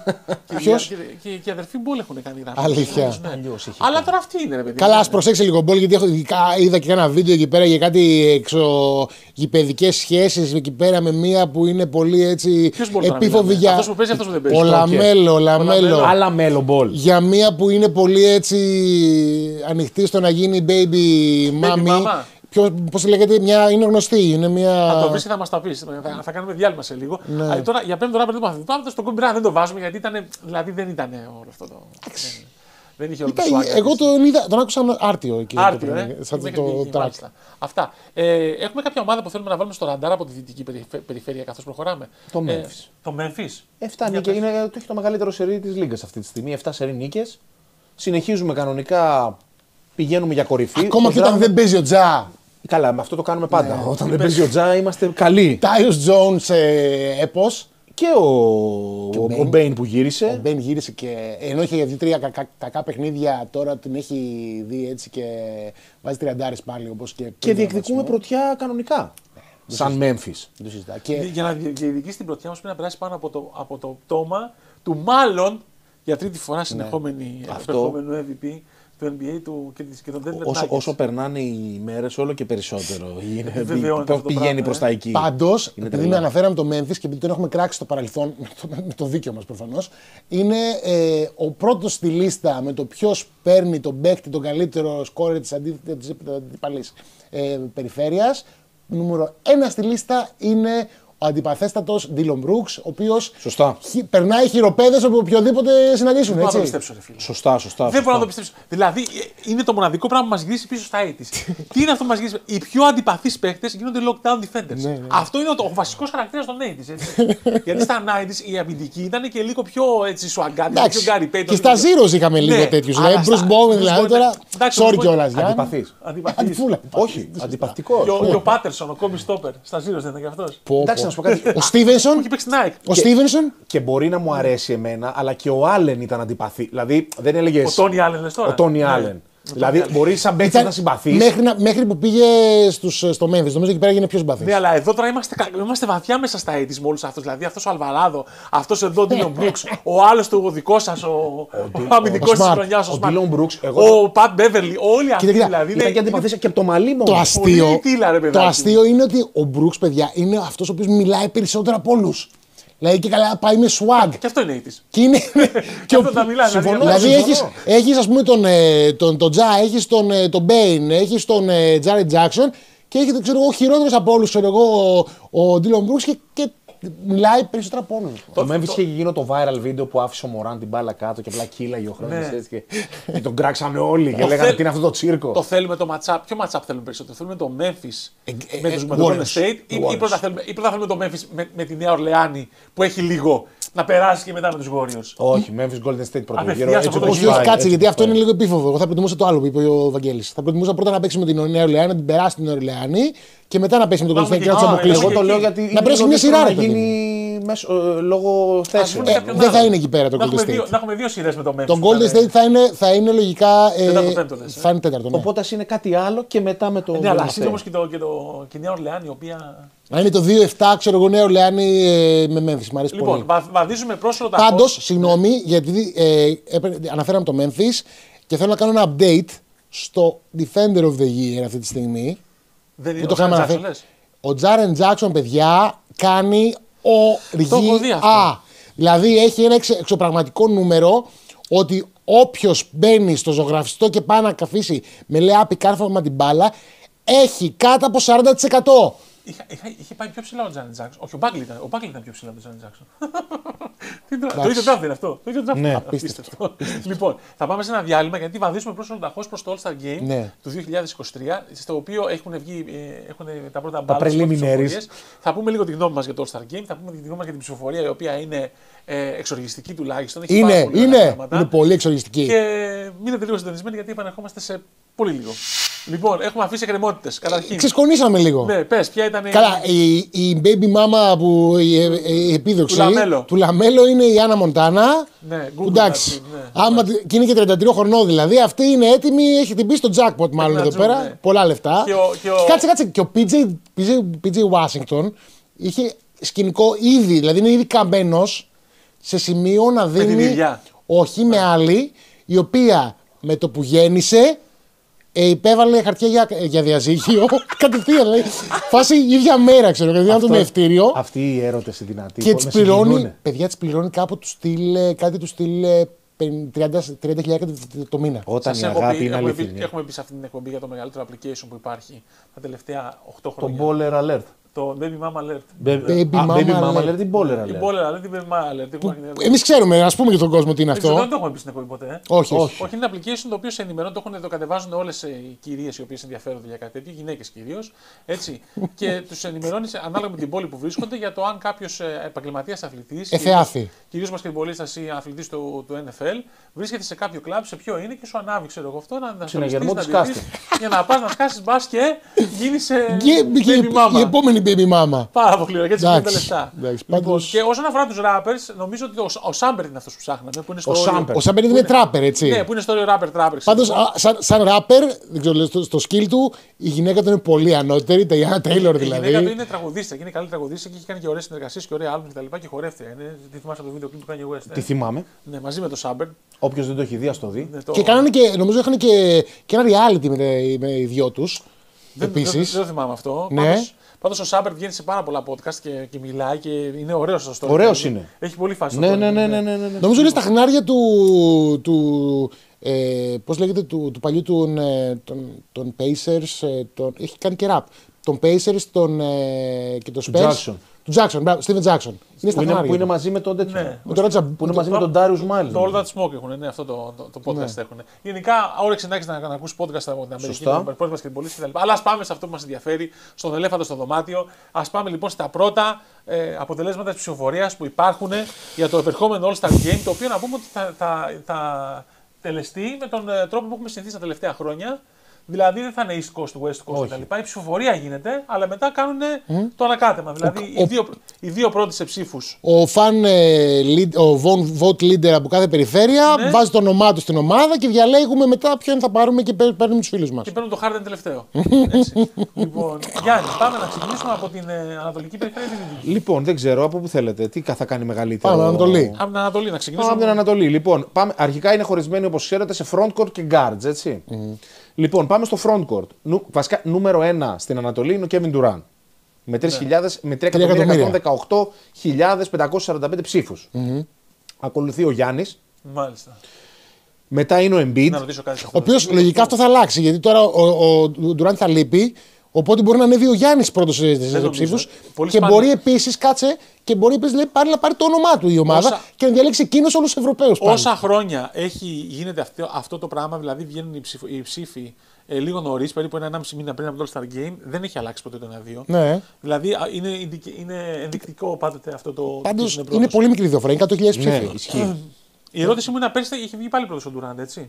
Ποιος? Και, και, και οι αδερφοί Μπόλ έχουν κάνει ράπ. Αλήθεια. Ναι. Αλλά τώρα αυτή είναι, ρε παιδί. Καλά, ας προσέξει λίγο Μπόλ, γιατί έχω, είδα και ένα βίντεο εκεί πέρα για κάτι εξωγηπαιδικές σχέσεις εκεί πέρα με μία που είναι πολύ έτσι επίφοβη για. Αυτός που παίζει, αυτός που δεν παίζει. Ο Λαμέλο, Λαμέλο. Άλλα Μέλο Μπόλ. Για μία που είναι πολύ έτσι ανοιχτή στο να γίνει baby mommy. Πώς λέγεται, μια, είναι γνωστή. Είναι μια... Θα το βρει και θα μας τα πεις. Θα, θα κάνουμε διάλειμμα σε λίγο. Ναι. Αλλά τώρα για πέμπτο ράπερ δεν το μάθαμε. Πάμε στον Kobe Bryant δεν το βάζουμε γιατί ήταν, δηλαδή δεν ήταν όλο αυτό το. δεν, δεν είχε όλο το swag. Εγώ τον, είδα, τον άκουσα άρτιο εκεί. Άρτιο, ε. Σαν το, το track. Αυτά. Ε, έχουμε κάποια ομάδα που θέλουμε να βάλουμε στο ραντάρ από τη δυτική περιφέρεια καθώς προχωράμε. Το Memphis. Ε, το Memphis. εφτά νίκες. Είναι, το έχει το μεγαλύτερο σερί της Λίγκας αυτή τη στιγμή. εφτά σερί νίκες. Συνεχίζουμε κανονικά. Πηγαίνουμε για κορυφή. Ακόμα και όταν δεν παίζει ο Τζα. Καλά, με αυτό το κάνουμε πάντα. Ναι, όταν δεν παίζει ο Τζα είμαστε καλοί. Τάιος Τζόουνς ε, έπος. Και ο, ο, ο Μπέιν που γύρισε. Ο Μπέιν γύρισε και ενώ είχε δει τρία κακά, κακά παιχνίδια, τώρα την έχει δει έτσι και βάζει τριαντάρες πάλι. Όπως και και διεκδικούμε πρωτιά κανονικά. Ναι, σαν Memphis. Και... Για να διεκδικήσει την πρωτιά μας πρέπει να περάσει πάνω από το, από το πτώμα του μάλλον για τρίτη φορά συνεχόμενη ναι. επερχόμενου εμ βι πι. Του N B A του και, και τον Denver όσο, Nuggets. Όσο περνάνε οι μέρες, όλο και περισσότερο είναι, πηγαίνει πράγμα, προς τα εκεί. Πάντως, επειδή με αναφέραμε το Memphis και επειδή τον έχουμε κράξει στο παρελθόν, με το, με το δίκαιο μας προφανώς, είναι ε, ο πρώτος στη λίστα με το ποιος παίρνει τον παίκτη, τον καλύτερο σκόρερ της αντίπαλης ε, περιφέρειας. Νούμερο ένα στη λίστα είναι ο αντιπαθέστατος Ντίλον Μπρουκς, ο οποίος χει, περνάει χειροπέδες από οποιοδήποτε συναντήσουν. Δεν μπορώ να το πιστέψω, ρε φίλε. Σωστά, σωστά. Δεν μπορώ να το πιστέψω. Δηλαδή, είναι το μοναδικό πράγμα που μας γυρίσει πίσω στα ογδόντα. Τι είναι αυτό που μας γυρίσει? Οι πιο αντιπαθείς παίκτες γίνονται lockdown defenders. Ναι, ναι. Αυτό είναι ο, ο βασικός χαρακτήρας των ογδόντα. Γιατί στα ενενήντα η αμυντική ήταν και λίγο πιο σουαγκάτι, πιο Γκάρι Πέιτον. Και στα Zeros είχαμε λίγο ναι, τέτοιους. Δηλαδή, Bruce Bowen δηλαδή τώρα. Sorry κιόλας. Αντιπαθής. Όχι, αντιπαθητικό. Και ο Πάτερσον, ο Κόμπι Στόπερ. Στα Zeros δεν ήταν κι αυτός. Ο Στίβενσον. Ο Στίβενσον. Και μπορεί να μου αρέσει εμένα, αλλά και ο Άλεν ήταν αντιπαθή. Δηλαδή δεν έλεγε. Ο Τόνι Άλεν λες τώρα. Ο Τόνι Άλεν. Δηλαδή μπορεί σαν παίκτη να συμπαθεί. Μέχρι, μέχρι που πήγε στους, στο Memphis. Νομίζω εκεί πέρα έγινε πιο συμπαθή. Ναι, αλλά εδώ τώρα είμαστε, είμαστε βαθιά μέσα στα ογδόντα με όλους αυτούς. Δηλαδή αυτό ο Αλβαράδο, αυτό εδώ ο Ντίλον Μπρουκς, ο άλλο του δικό σα, ο αμυντικό τη χρονιά, ο Ντίλον Μπρουκς, ο Πατ Μπέβερλι, όλοι αυτοί δηλαδή. Ήταν και αντιπαθή και από το μαλλί μόνο. Το αστείο, το αστείο είναι ότι ο Μπρουκς, παιδιά, είναι αυτό ο οποίο μιλάει περισσότερο από όλους. Δηλαδή και καλά πάει με swag. Και αυτό είναι ογδόντα. Και είναι. Και αυτό τα μιλάει. Συμφωνώ, δηλαδή έχεις, έχεις ας πούμε τον, τον, τον Τζα, έχεις τον, τον Μπέιν, έχεις τον Τζάρετ Τζάκσον και έχετε ξέρω εγώ χειρότερος από όλους ξέρω εγώ ο Ντίλον Μπρουκς και, και μιλάει περισσότερο από όλους. Το Memphis είχε γίνει το viral βίντεο που άφησε ο Μωράν την μπάλα κάτω και απλά κύλαγε ο χρόνος έτσι και, και τον κράξανε όλοι και λέγανε τι είναι αυτό το τσίρκο. Το θέλουμε το matchup. Ποιο matchup θέλουμε περισσότερο? Θέλουμε το Memphis με τους Golden State ή πρώτα θέλουμε το Memphis με τη Νέα Ορλεάνη που έχει λίγο να περάσει και μετά με τους Warriors? Όχι, Memphis Golden State πρώτο γύρο. Όχι, όχι, κάτσε γιατί αυτό είναι λίγο επίφοβο. Εγώ θα προτιμούσα το άλλο που είπε ο Βαγγέλης. Θα προτιμούσα πρώτα να παίξει με την Νέα Ορλεάνη, να την περάσει την Νέα Ορλεάνη και μετά να παίξει με τον Golden State και να του αποκλείσει. Εγώ το λέω γιατί να πρέσει μια σειρά. Να γίνει λόγω θέσεων. Δεν θα είναι εκεί πέρα το Golden State. Να έχουμε δύο σειρές με το Memphis. Το Golden State θα είναι λογικά. Θα είναι τέταρτο. Οπότε α είναι κάτι άλλο και μετά με το. Ναι, αλλά είναι όμως και η Νέα Ορλεάνη η οποία. Να είναι το δύο επτά, ξέρω εγώ, Νέα Ορλεάνη με Memphis. Μ' αρέσει λοιπόν, πολύ. βαδίζουμε πρόσφατα. Πάντως, συγγνώμη, γιατί ε, αναφέραμε το Memphis και θέλω να κάνω ένα update στο Defender of the Year αυτή τη στιγμή. Δεν είναι το ο Τζάρεν αναφέρει. Τζάξον, Ο Τζάρεν Τζάξον, παιδιά, κάνει Το έχω δει αυτό. οργία. Δηλαδή έχει ένα εξ- εξωπραγματικό νούμερο ότι όποιος μπαίνει στο ζωγραφιστό και πάει να καθίσει με λεάπη κάρφωμα την μπάλα έχει κάτω από σαράντα τοις εκατό. Είχα, είχα, είχε πάει πιο ψηλά ο Τζάρεν Τζάξον. Όχι, ο Μπάγκλι ήταν, ο Μπάγκλι ήταν πιο ψηλά από τον Τζάρεν Τζάξον. Τι τρα- το ίδιο draft είναι αυτό. Το ίδιο draft. Ναι, Απίστευτο. Λοιπόν, θα πάμε σε ένα διάλειμμα γιατί βαδίσουμε προς ολοταχώς προς το All-Star Game Ναι. του δύο χιλιάδες είκοσι τρία, στο οποίο έχουν βγει ε, έχουν τα πρώτα Τα ballots, τις πρώτες preliminaries. ψηφοφορίες. Θα πούμε λίγο τη γνώμη μας για το All-Star Game, θα πούμε τη γνώμη μας για την ψηφοφορία η οποία είναι ε, εξοργιστική τουλάχιστον. Έχει πάρα Είναι, πολύ ωραία είναι, πράγματα. είναι πολύ εξοργιστική. Και μείνετε λίγο συντονισμένοι γιατί επανερχόμαστε σε πολύ λίγο. Λοιπόν, έχουμε αφήσει εκκρεμότητες. Καταρχήν. Ξεσκονίσαμε λίγο. Ναι, πες, ποια ήταν η. Καλά, η, η baby mama που η, η επίδοξη Του Λαμέλο. του Λαμέλο είναι η Άννα Μοντάνα. Ναι, Που Google εντάξει. that, ναι. Άμα, και είναι και τριάντα τρία χρονών δηλαδή. Αυτή είναι έτοιμη, έχει την πει στο jackpot μάλλον να εδώ τζουν, πέρα. ναι. Πολλά λεφτά. Και ο- και ο- Κάτσε, κάτσε. Και ο πι τζέι, πι τζέι, πι τζέι Washington είχε σκηνικό ήδη, δηλαδή είναι ήδη καμπένος σε σημείο να δίνει. την ίδια. Όχι, με άλλη, η οποία με το που γέννησε ε, υπέβαλε χαρτιά για, για διαζύγιο. Κατευθείαν, δηλαδή. Φάση ίδια μέρα, ξέρω, κατευθείαν το μευτήριο. Αυτοί οι έρωτες οι δυνατοί. Και με τη πληρώνει, συγκινούνε. παιδιά, τη πληρώνει κάπου του στυλ, ε, κάτι του στυλ ε, τριάντα χιλιάδες το, το μήνα. Όταν Σας η έχω αγάπη πει, είναι έχουμε, πει, αληθινή. έχουμε πει σε αυτή την εκπομπή για το μεγαλύτερο application που υπάρχει τα τελευταία οκτώ Το χρόνια. Baller Alert. Το Baby Mama Alert. Baby Α, Mama Baby Mama Alert. Alert ή Baller Η Alert. Baller Alert, η Baby Mama Alert. Έχουμε- Εμεί ξέρουμε, α πούμε για τον κόσμο τι είναι Δεν ξέρω, αυτό. δεν το έχουμε πει στην εκπομπή ποτέ. ε. Όχι, όχι. Όχι. Όχι, είναι ένα application το οποίο σε ενημερώνει, το, έχουν, το κατεβάζουν όλε οι κυρίε οι οποίε ενδιαφέρονται για κάτι τέτοιο, γυναίκε κυρίω. Έτσι. Και του ενημερώνει ανάλογα με την πόλη που βρίσκονται για το αν κάποιο επαγγελματία αθλητή. Εθεάθη. Κυρίω μπασκετμπολίστα ή αθλητή του, του N F L βρίσκεται σε κάποιο κλαμπ, σε ποιο είναι και σου ανάβει, ξέρω εγώ αυτό, να Συναγερμό να της τη δεις, casting. για να πα να σκάσει μπα και γίνει σε. Και, και, baby mama. η επόμενη baby mama. Πάρα πολύ ωραία, γιατί Εντάξει, τα λεφτά. εντάξει, Λοιπόν, πάντως- και όσον αφορά του rappers, νομίζω ότι ο, ο Σάμπερ είναι αυτό που ψάχναμε. Που είναι στο Ο όριο- Samper. Ο Σάμπερ είναι τράπερ, έτσι. Ναι, που είναι στο όριο rapper trapper. Πάντω, σαν, σαν ράπερ, δεν ξέρω, στο, στο skill του, η γυναίκα του είναι πολύ ανώτερη, τα Ιάννα Τέιλορ Η γυναίκα του δηλαδή. είναι τραγουδίστρια και είναι καλή τραγουδίστρια και έχει κάνει και ωραίε συνεργασίε και ωραία άλμπουμ και τα λοιπά και χορεύτρια. Είναι, τι θυμάσαι από το βίντεο κλιπ που κάνει ο West. Τι Ε? θυμάμαι. Ναι, μαζί με το Σάμπερ. Όποιο δεν το έχει δει, α το δει. Ναι, το... Και κάνανε και, νομίζω είχαν και, και ένα reality με, με οι δυο του. δεν, Επίση. δεν, δεν το θυμάμαι αυτό. Ναι. Πάντως, πάντως ο Σάμπερ βγαίνει σε πάρα πολλά podcast και, και μιλάει και είναι ωραίο στο story. Ωραίος είναι. Έχει πολύ φάση. Ναι, στο ναι, story, ναι, ναι, ναι, ναι. Νομίζω είναι στα χνάρια του. του ε, πώς λέγεται, του, του παλιού του, ε, των, των Pacers. Ε, τον, έχει κάνει και rap. Των Pacers τον, ε, και τον Του Spurs. Jackson. Του Jackson, μπράβο, Steven Jackson. Είναι στα Που είναι, χνάρια. που είναι του. μαζί με τον τέτοιο. Ναι. Με τον Ράτσα- Που είναι μαζί με τον Darius Miles. Το All That Smoke έχουν, ναι, αυτό το, το, το podcast Ναι. έχουν. Γενικά, όρεξη να έχει να, να ακούσει podcast από την Αμερική, Σωστά. με πρώτη μπασκετμπολίστη κτλ. Αλλά α πάμε σε αυτό που μα ενδιαφέρει, στον ελέφαντο στο δωμάτιο. Α πάμε λοιπόν στα πρώτα ε, αποτελέσματα τη ψηφοφορία που υπάρχουν για το επερχόμενο All Star Game, το οποίο να πούμε ότι θα, θα, θα τελεστεί με τον ε, τρόπο που έχουμε συνηθίσει τα τελευταία χρόνια. Δηλαδή δεν θα είναι East Coast, West Coast κτλ. Η ψηφοφορία γίνεται, αλλά μετά κάνουν το ανακάτεμα. Δηλαδή Ο- οι, δύο, οι δύο πρώτοι σε ψήφου. Ο fan ε, lead, ο von- vote leader από κάθε περιφέρεια Ναι. βάζει το όνομά του στην ομάδα και διαλέγουμε μετά ποιον θα πάρουμε και παί- παίρνουμε του φίλου μα. Και παίρνουν το Harden τελευταίο. Έτσι. Λοιπόν, Γιάννη, πάμε να ξεκινήσουμε από την ε, Ανατολική Περιφέρεια ή τη Δυτική. Λοιπόν, δεν ξέρω από πού θέλετε. Τι θα κάνει μεγαλύτερο. Πάμε, Ανατολή. Από την Ανατολή να Πάμε ξεκινήσουμε. από την Ανατολή. Λοιπόν, πάμε, αρχικά είναι χωρισμένοι όπως ξέρετε σε frontcourt και guards, έτσι. Λοιπόν, πάμε στο frontcourt. Νου, βασικά, νούμερο ένα στην Ανατολή είναι ο Kevin Durant. Με τρία εκατομμύρια εκατόν δεκαοκτώ χιλιάδες πεντακόσιες σαράντα πέντε ψήφους. Ακολουθεί ο Γιάννης. Μάλιστα. Μετά είναι ο Embiid. Να ρωτήσω κάτι σε Ο αυτό. οποίο λογικά αυτό θα αλλάξει γιατί τώρα ο, ο, ο Durant θα λείπει. Οπότε μπορεί να ανέβει ο Γιάννη πρώτο σε νομίζω. ψήφου. Πολύ Και σπάνιο. μπορεί επίση, κάτσε, και μπορεί επίσης, λέει, πάλι να πάρει το όνομά του η ομάδα Όσα- και να διαλέξει εκείνο όλου του Ευρωπαίου. Όσα χρόνια έχει, γίνεται αυτό, αυτό το πράγμα, δηλαδή βγαίνουν οι, ψηφο, οι ψήφοι ε, λίγο νωρί, περίπου ένα ενάμιση μήνα πριν από το All Star Game, δεν έχει αλλάξει ποτέ το ένα δύο. Ναι. Δηλαδή α, είναι, ενδικ- είναι ενδεικτικό πάντοτε αυτό το. Πάντω ποιος είναι, πρώτος. πολύ μικρή διαφορά. Είναι εκατό χιλιάδες Ναι, ψήφοι. ισχύει. Η ερώτηση μου είναι πέρσι είχε βγει πάλι πρώτο ο Durant, έτσι.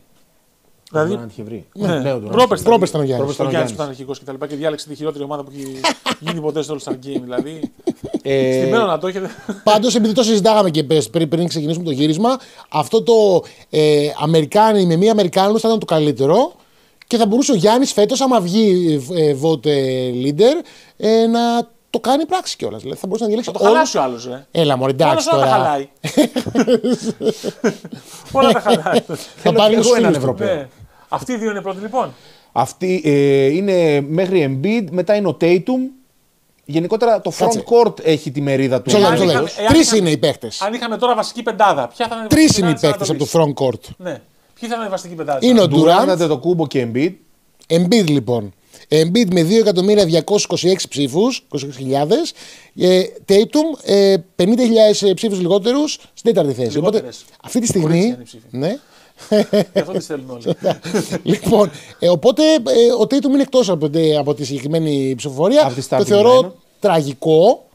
Ο Δηλαδή. Durant είχε βρει. Ναι, Ναι, ο Durant. πρόπερς Πρόπερς ήταν ο Γιάννης. Πρόπερς Ο ήταν ο Γιάννης που Γιάννης. ήταν αρχικός και τα λοιπά και διάλεξε τη χειρότερη ομάδα που έχει γίνει ποτέ στο All Star Game. Δηλαδή. Ε, Στημένο να το έχετε. Πάντω, επειδή το συζητάγαμε και πες, πριν, πριν ξεκινήσουμε το γύρισμα, αυτό το ε, Αμερικάνοι με μία Αμερικάνου θα ήταν το καλύτερο και θα μπορούσε ο Γιάννη φέτο, άμα βγει ε, vote ε, leader, ε, να το κάνει πράξη κιόλα. Δηλαδή θα μπορούσε να διαλέξει Θα το όλους- χαλάσει ο άλλο, ρε. Έλα, μωρέ, εντάξει Όλος όλα τα τώρα. χαλάει. Όλα τα χαλάει. Θα Θέλω πάρει και τους εγώ έναν φίλους του. Ευρωπαίο. Ναι. Αυτοί οι δύο είναι πρώτοι λοιπόν. Αυτοί ε, είναι μέχρι Embiid, μετά είναι ο Tatum. Γενικότερα το front court έχει τη μερίδα του. Τρεις είναι οι παίχτες. Αν είχαμε τώρα βασική πεντάδα, ποια θα είναι η Τρεις είναι οι παίχτες από το front court. Ναι. Ποιοι θα είναι η βασική πεντάδα. Είναι ο Durant, το Kubo και Embiid. Embiid λοιπόν. Embiid με δύο εκατομμύρια διακόσιους είκοσι έξι ψήφους, είκοσι έξι χιλιάδες. Ε, Tatum ε, πενήντα χιλιάδες ψήφους λιγότερους στην τέταρτη θέση. Οπότε αυτή τη στιγμή. Ναι. Γι' αυτό τις θέλουν όλοι. Λοιπόν, ε, οπότε ε, ο Tatum είναι εκτός από, από τη συγκεκριμένη ψηφοφορία. Το θεωρώ τραγικό.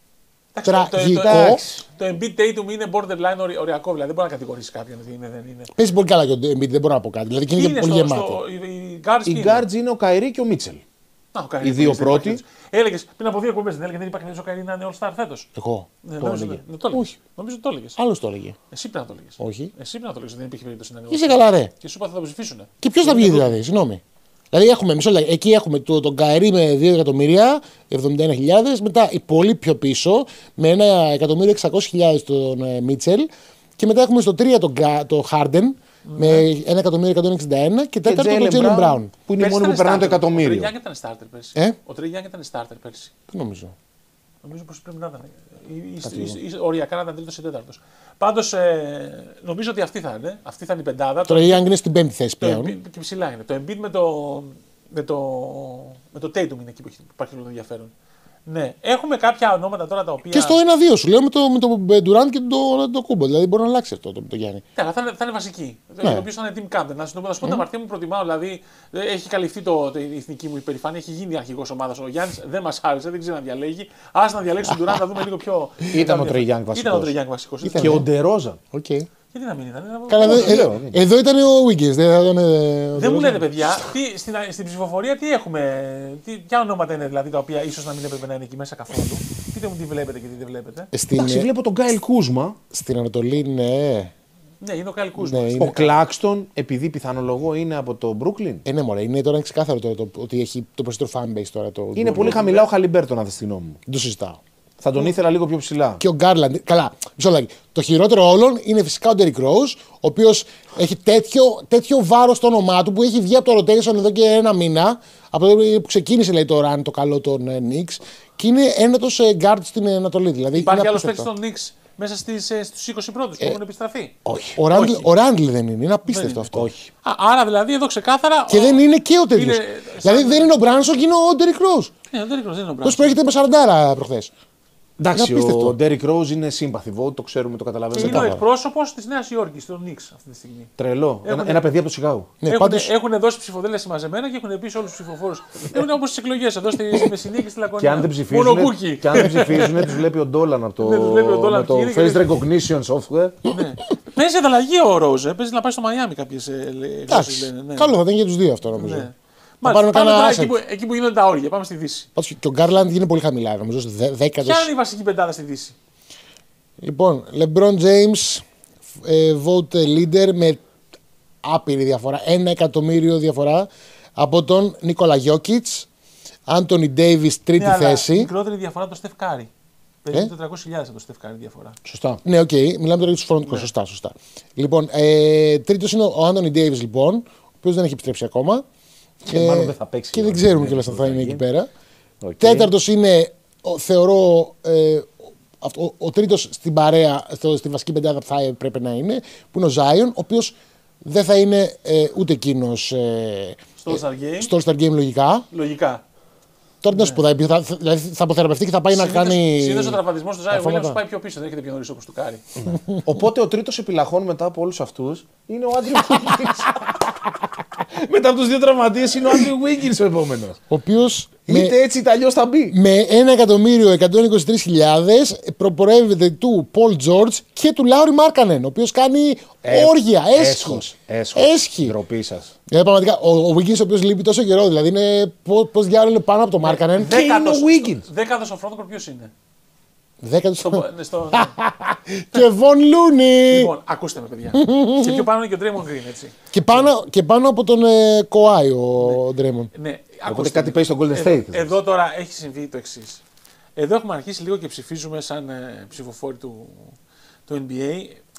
Τραγικό. Το, το, το Embiid Tatum είναι borderline οριακό, δηλαδή δεν μπορεί να κατηγορήσει κάποιον ότι είναι, δεν είναι. Παίζει πολύ καλά και ο Embiid, δεν μπορώ να πω κάτι. Δηλαδή είναι, είναι πολύ στο, γεμάτο. Στο, οι guards, οι guards είναι ο Kyrie και ο Mitchell. Οι δύο πρώτοι. Έλεγε πριν από δύο εκπομπές, δεν έλεγε δεν υπάρχει κανένα ο Kyrie να είναι all-star φέτος. Εγώ. Ναι, το έλεγε. Όχι. Νομίζω ότι το έλεγε. Άλλο το έλεγε. Εσύ πρέπει να το έλεγε. Όχι. Εσύ πρέπει να το έλεγε. Δεν υπήρχε περίπτωση να είναι. Είσαι καλά, ρε. Και σου είπα θα το ψηφίσουν. Και ποιο θα βγει δηλαδή, συγγνώμη. Δηλαδή έχουμε, μισό λεπτό, εκεί έχουμε τον το Kyrie με δύο εκατομμύρια εβδομήντα ένα χιλιάδες, μετά πολύ πιο πίσω με ένα εκατομμύριο εξακόσιες χιλιάδες τον Μίτσελ και μετά έχουμε στο τρία τον το Harden με ένα εκατομμύριο εκατόν εξήντα ένα και τέταρτο τον Jaylen Brown. Που είναι οι μόνοι που περνάνε το εκατομμύριο. Ο Τρέι Γιάνγκ ήταν starter πέρσι. Ε? Ο Τρέι Γιάνγκ ήταν starter πέρσι. Τι νομίζω. Νομίζω πως πρέπει να ήταν. Οριακά να ήταν τρίτος ή τέταρτος. Πάντως ε, νομίζω ότι αυτή θα είναι. Αυτή θα είναι η πεντάδα. Το Trey Young είναι στην πέμπτη θέση πλέον. Και ψηλά είναι. Το Embiid με το, με το, με το Tatum είναι εκεί που υπάρχει λίγο ενδιαφέρον. Ναι. Έχουμε κάποια ονόματα τώρα τα οποία. Και στο ένα δύο σου λέω με το, με το Durant και το, το Kubo. Δηλαδή μπορεί να αλλάξει αυτό το, το Γιάννη. Ναι, αλλά θα είναι, θα είναι βασική. Ναι. Το οποίο θα είναι team captain. Να σου το πω, mm. τα μαρτία μου προτιμάω. Δηλαδή έχει καλυφθεί το, το, η εθνική μου υπερηφάνεια, έχει γίνει αρχηγός ομάδας. Ο Γιάννης δεν μας άρεσε, δεν ξέρει να διαλέγει. Ας να διαλέξει τον Durant, να δούμε λίγο πιο. Ήταν ο Trey Young βασικός. Ήταν ο Trey Young βασικός. Και ο DeRozan. Okay. Γιατί να μην ήταν. Καλά, εδώ, εδώ, εδώ ήταν ο Wiggins. Δεν, δεν μου λέτε, παιδιά, τι, στην, στην ψηφοφορία τι έχουμε. Τι, ποια ονόματα είναι δηλαδή τα οποία ίσως να μην έπρεπε να είναι εκεί μέσα καθόλου. Πείτε μου τι βλέπετε και τι δεν βλέπετε. Εντάξει, βλέπω τον Γκάιλ Κούσμα. Στην Ανατολή, ναι. Ναι, είναι ο Γκάιλ Κούσμα. Ναι, ο Κλάκστον, επειδή πιθανολογώ είναι από το Brooklyn. Ε, ναι, μωρέ, είναι τώρα ξεκάθαρο το, το, το, ότι έχει το περισσότερο fanbase τώρα. Το, είναι το, πολύ το, χαμηλά ο Χαλιμπέρτον, αν θες τη γνώμη μου. Δεν το συζητάω. Θα τον ήθελα λίγο πιο ψηλά. Και ο Γκάρλαντ. Καλά, μισό λεπτό. Το χειρότερο όλων είναι φυσικά ο Derrick Rose, ο οποίος έχει τέτοιο, τέτοιο βάρος στο όνομά του που έχει βγει από το rotation εδώ και ένα μήνα. Από το που ξεκίνησε λέει, το run το καλό των Knicks. Και είναι ένατος guard στην Ανατολή. Δηλαδή, υπάρχει άλλος παίκτης των Knicks μέσα στις, στους είκοσι πρώτους που ε, έχουν επιστραφεί. Όχι. Ο Ράντλ, ο Ράντλ δεν είναι. Είναι απίστευτο είναι. Αυτό. Όχι. Α, άρα δηλαδή εδώ ξεκάθαρα. Και ο... δεν είναι και ο τέτοιος. Είναι... Δηλαδή δεν είναι ο Μπράνσον και είναι ο Derrick Rose. Ναι, ο Derrick Rose δεν είναι ο Μπράνσον. Πώς προέρχεται με σαράντα προχθές. Εντάξει, ο Derrick Rose είναι sympathy vote, το ξέρουμε, το καταλαβαίνουμε. Είναι ο εκπρόσωπος της Νέας Υόρκης, των Knicks αυτή τη στιγμή. Τρελό. Έχουν... Ένα, ένα παιδί από το Σιγάγο. Ναι, έχουν, πάντως... έχουν δώσει ψηφοδέλεια συμμαζεμένα και έχουν πει σε όλους τους ψηφοφόρους. Είναι όπως στις εκλογές εδώ στη Μεσσηνία και στη Λακωνία. Και αν δεν ψηφίζουν, και αν δεν ψηφίζουν τους βλέπει ο Ντόλαν από το, το face recognition software. Παίζει ανταλλαγή ο Rose, παίζει να πάει στο Μαϊάμι κάποιες. Καλό θα ήταν για τους δύο αυτό νομίζω. Πάμε τώρα εκεί που, εκεί που γίνονται τα όρια. Πάμε στη Δύση. Και ο Γκάρλαντ είναι πολύ χαμηλά, νομίζω. δέκατος. Ποια είναι η βασική πεντάδα στη Δύση. Λοιπόν, LeBron James, ε, vote leader με άπειρη διαφορά. Ένα εκατομμύριο διαφορά από τον Νίκολα Γιόκιτς. Άντονι Ντέιβις, τρίτη ναι, θέση. Αλλά μικρότερη διαφορά από τον Στεφ Κάρι. Περίπου τετρακόσιες χιλιάδες από τον Στεφ Κάρι διαφορά. Σωστά. Ναι, οκ. Okay. Μιλάμε τώρα για του front. Ναι. Σωστά, σωστά. Λοιπόν, ε, τρίτος είναι ο Άντονι Ντέιβις, λοιπόν, ο οποίος δεν έχει επιστρέψει ακόμα. Και, μάλλον δεν θα παίξει. Και δεν ξέρουμε κιόλας αν θα είναι εκεί πέρα. Okay. Τέταρτος είναι, θεωρώ, ε, ο, ο, ο τρίτος στην παρέα, στο, στη βασική πεντάδα που θα πρέπει να είναι, που είναι ο Zion, ο οποίος δεν θα είναι ε, ούτε εκείνος ε, στο All-Star Game. Στο All-Star Game λογικά. Λογικά. Τώρα δεν σου πω, θα, δηλαδή θα αποθεραπευτεί και θα πάει συνήθως, να κάνει. Συνήθως ο τραυματισμός του Zion Williams πάει πιο πίσω, δεν έρχεται πιο νωρίς όπως του Κάρι. Οπότε ο τρίτος επιλαχών μετά από όλους αυτούς είναι ο Άντριου Wiggins. Μετά από τους δύο τραυματίες είναι ο Άντριου Wiggins ο επόμενος. Ο οποίος. Είτε με, έτσι είτε αλλιώς θα μπει. Με ένα εκατομμύριο εκατόν είκοσι τρεις χιλιάδες προπορεύεται του Πολ Τζόρτζ και του Λάουρι Μάρκανεν, ο οποίος κάνει ε, όργια, έσχος. Έσχος. Ντροπή σας. Δηλαδή, πραγματικά, ο, ο Wiggins ο οποίος λείπει τόσο καιρό, δηλαδή είναι πώς διάλογο είναι πάνω από το Μάρκανεν. Και είναι ο Wiggins. Δέκατος ο φρόντοκορ ποιος είναι. Δέκατος στο, στο... και Βον Λούνι. Λοιπόν, ακούστε με παιδιά. Και πιο πάνω είναι και ο Ντρέιμον Γκριν, έτσι. Και πάνω, και πάνω από τον ε, Κοάι ο Ντρέιμον. Ναι, οπότε κάτι παίζει στο Golden State. Εδώ, εδώ τώρα έχει συμβεί το εξής. Εδώ έχουμε αρχίσει λίγο και ψηφίζουμε σαν ε, ψηφοφόροι του, του N B A.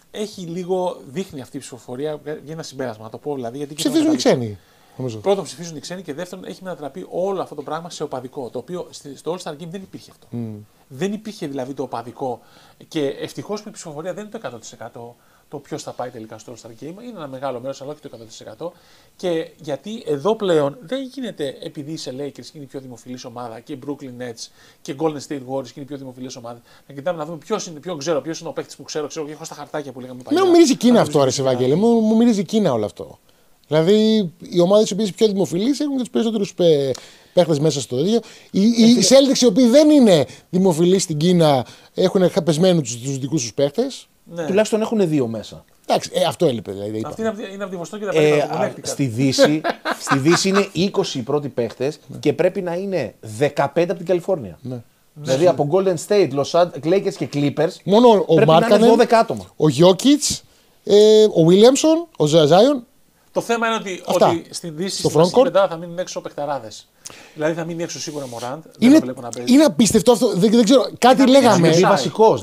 έχει λίγο, δείχνει αυτή η ψηφοφορία για ένα συμπέρασμα, να το πω δηλαδή. Γιατί ψηφίζουν οι ξένοι. Πρώτον, ψηφίζουν οι ξένοι και δεύτερον, έχει μετατραπεί όλο αυτό το πράγμα σε οπαδικό. Το οποίο στο All-Star Game δεν υπήρχε αυτό. Mm. Δεν υπήρχε δηλαδή το οπαδικό. Και ευτυχώς που η ψηφοφορία δεν είναι το εκατό τοις εκατό το ποιο θα πάει τελικά στο All-Star Game. Είναι ένα μεγάλο μέρος, αλλά όχι το εκατό τοις εκατό. Και γιατί εδώ πλέον δεν γίνεται επειδή είσαι Lakers και είναι η πιο δημοφιλής ομάδα και οι Brooklyn Nets και Golden State Warriors και είναι η πιο δημοφιλής ομάδα. Να κοιτάμε να δούμε ποιος είναι, ποιον ξέρω, ποιος είναι ο παίκτης που ξέρω, ξέρω και έχω στα χαρτάκια που λέγαμε παλιά. Μου μυρίζει Κίνα αυτό, ρε Ευαγγέλη. Μου, μου μυρίζει Κίνα όλο αυτό. Δηλαδή, οι ομάδες οι οποίες είναι πιο δημοφιλείς έχουν και τους περισσότερους παίχτες μέσα στο ίδιο. Οι, οι Celtics οι οποίοι δεν είναι δημοφιλείς στην Κίνα έχουν πεσμένους τους δικούς τους παίχτες. Ναι. Τουλάχιστον έχουν δύο μέσα. Εντάξει, ε, αυτό έλειπε. Δηλαδή, αυτή είναι, είναι από τη Βοστό και τα πέντε ε, στη, Δύση, στη Δύση είναι είκοσι οι πρώτοι παίχτες ναι. και πρέπει να είναι δεκαπέντε από την Καλιφόρνια. Ναι. Δηλαδή ναι. από Golden State, Los Lakers και Clippers μόνο ο πρέπει Μάρκανεν, να είναι δώδεκα άτομα. Ο Γιόκιτς, ε, ο Βίλιαμσον, ο Ζάιον. Το θέμα είναι ότι, ότι στην Δύση στην πεντάδα θα μείνουν έξω παιχταράδες. Δηλαδή θα μείνει έξω σίγουρα Μοράντ. Είναι, δεν το βλέπω να παίζει. Είναι απίστευτο αυτό. Δεν, δεν ξέρω. Κάτι λέγαμε. Είναι βασικός.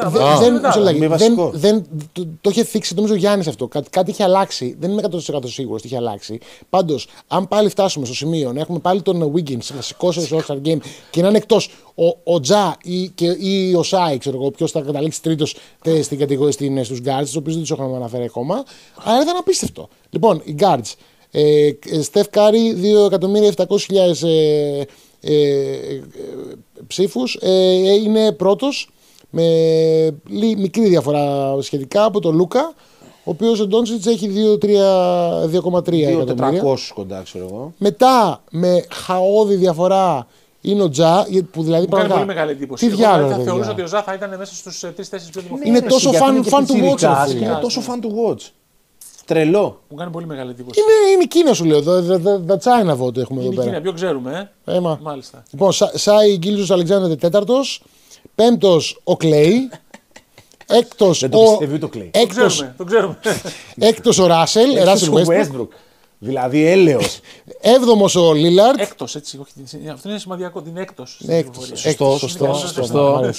Το είχε θίξει νομίζω ο Γιάννης αυτό. Κάτι, κάτι είχε αλλάξει. Δεν είμαι εκατό τοις εκατό σίγουρος τι είχε αλλάξει. Πάντως, αν πάλι φτάσουμε στο σημείο να έχουμε πάλι τον Wiggins βασικό σε All-Star Game και να είναι εκτός ο, ο Τζα ή, και, ή ο Σάι, ξέρω εγώ, ποιος θα καταλήξει τρίτος στην κατηγορία στους guards, τους οποίους δεν τους έχουμε αναφέρει ακόμα. Αλλά ήταν απίστευτο. Λοιπόν, οι guards. Στεφ Κάρι, δύο εκατομμύρια επτακόσιες χιλιάδες ε, ε, ε, ψήφους. Ε, είναι πρώτος με μικρή διαφορά σχετικά από τον Λούκα, ο οποίος ο Ντόντσιτς έχει δύο κόμμα τρία εκατομμύρια. τετρακόσια κοντά, ξέρω εγώ. Μετά με χαόδη διαφορά είναι ο Τζα, που δηλαδή μου κάνει πολύ μεγάλη εντύπωση. Τι διάλογο. Θα θεωρούσα ότι ο Τζα θα ήταν μέσα στους τρεις τέσσερις πιο δημοφιλείς. Είναι τόσο fan to watch. Είναι τόσο fan to watch. Τρελό. Μου κάνει πολύ μεγάλη εντύπωση. Είναι, είναι η Κίνα, σου λέω. The China vote έχουμε είναι εδώ πέρα. Είναι η Κίνα, ποιο ξέρουμε. Ε. Ε, Μάλιστα. Λοιπόν, Σάι Γκίλζος Αλεξάνδρου τέταρτος. Πέμπτος ο Κλέι. Έκτος Δεν το πιστεύει ούτε ο Κλέι. Το ξέρουμε. Έκτος ο Ράσελ. Ράσελ Westbrook. Δηλαδή έλεος. Έβδομος ο Λίλαρντ. Έκτος, έτσι. Όχι, αυτό είναι σημαντικό. Είναι έκτος. Σωστό, σωστό. σωστό.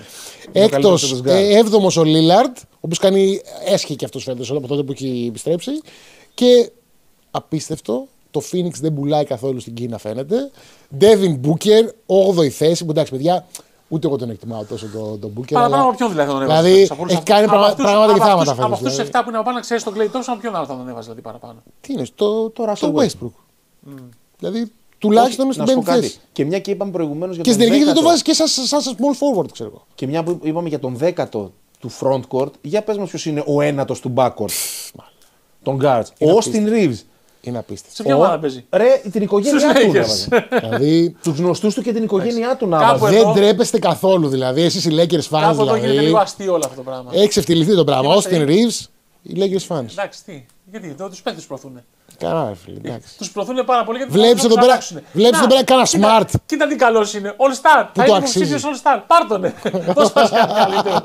Έκτος, έβδομος ο Λίλαρντ, ο οποίος κάνει έσχη και αυτός φέτος από τότε που έχει επιστρέψει. Και απίστευτο, το Phoenix δεν πουλάει καθόλου στην Κίνα φαίνεται. Devin Booker, όγδοη θέση, που εντάξει παιδιά, ούτε εγώ τον εκτιμάω τόσο τον το Booker. Παραπάνω από ποιον δηλαδή τον έβαζε. Δηλαδή έχει κάνει πράγματα και θάματα φέτος. Από αυτούς τους επτά που είναι από πάνω, ξέρεις τον Clay Thompson, από ποιον άλλο θα τον έβαζε δηλαδή παραπάνω. Τι είναι, το, το, το Westbrook. Mm. Δηλαδή τουλάχιστον στην πέμπτη θέση. Και μια και είπαμε προηγουμένως για και τον στην τελική δεν το βάζει και σαν small forward, ξέρω εγώ. Και μια που είπαμε για τον δέκατο του front court, για πες μας ποιος είναι ο ένατος του back court. Τον guards. Ο Austin Reeves. Είναι απίστευτο. Σε ποια ομάδα παίζει. Ρε, την οικογένειά του δηλαδή, τους γνωστούς του και την οικογένειά του να βάζει. Δεν τρέπεστε καθόλου δηλαδή. Εσείς οι Lakers fans. Κάπου εδώ δηλαδή, γίνεται λίγο αστείο όλο αυτό το πράγμα. Έχει ξεφτυλιστεί το πράγμα. Austin Reeves, οι Lakers fans. Εντάξει, τι. Γιατί εδώ τους παίχτες προωθούν. Καλά, φίλε. Τους προωθούν πάρα πολύ γιατί βλέπεις εδώ πέρα, βλέπεις εδώ πέρα κάνα smart. Κοίτα τι καλός είναι. All Star. Που το αξίζει. All Star. Πάρτονε. Πώς πας κάτι καλύτερο.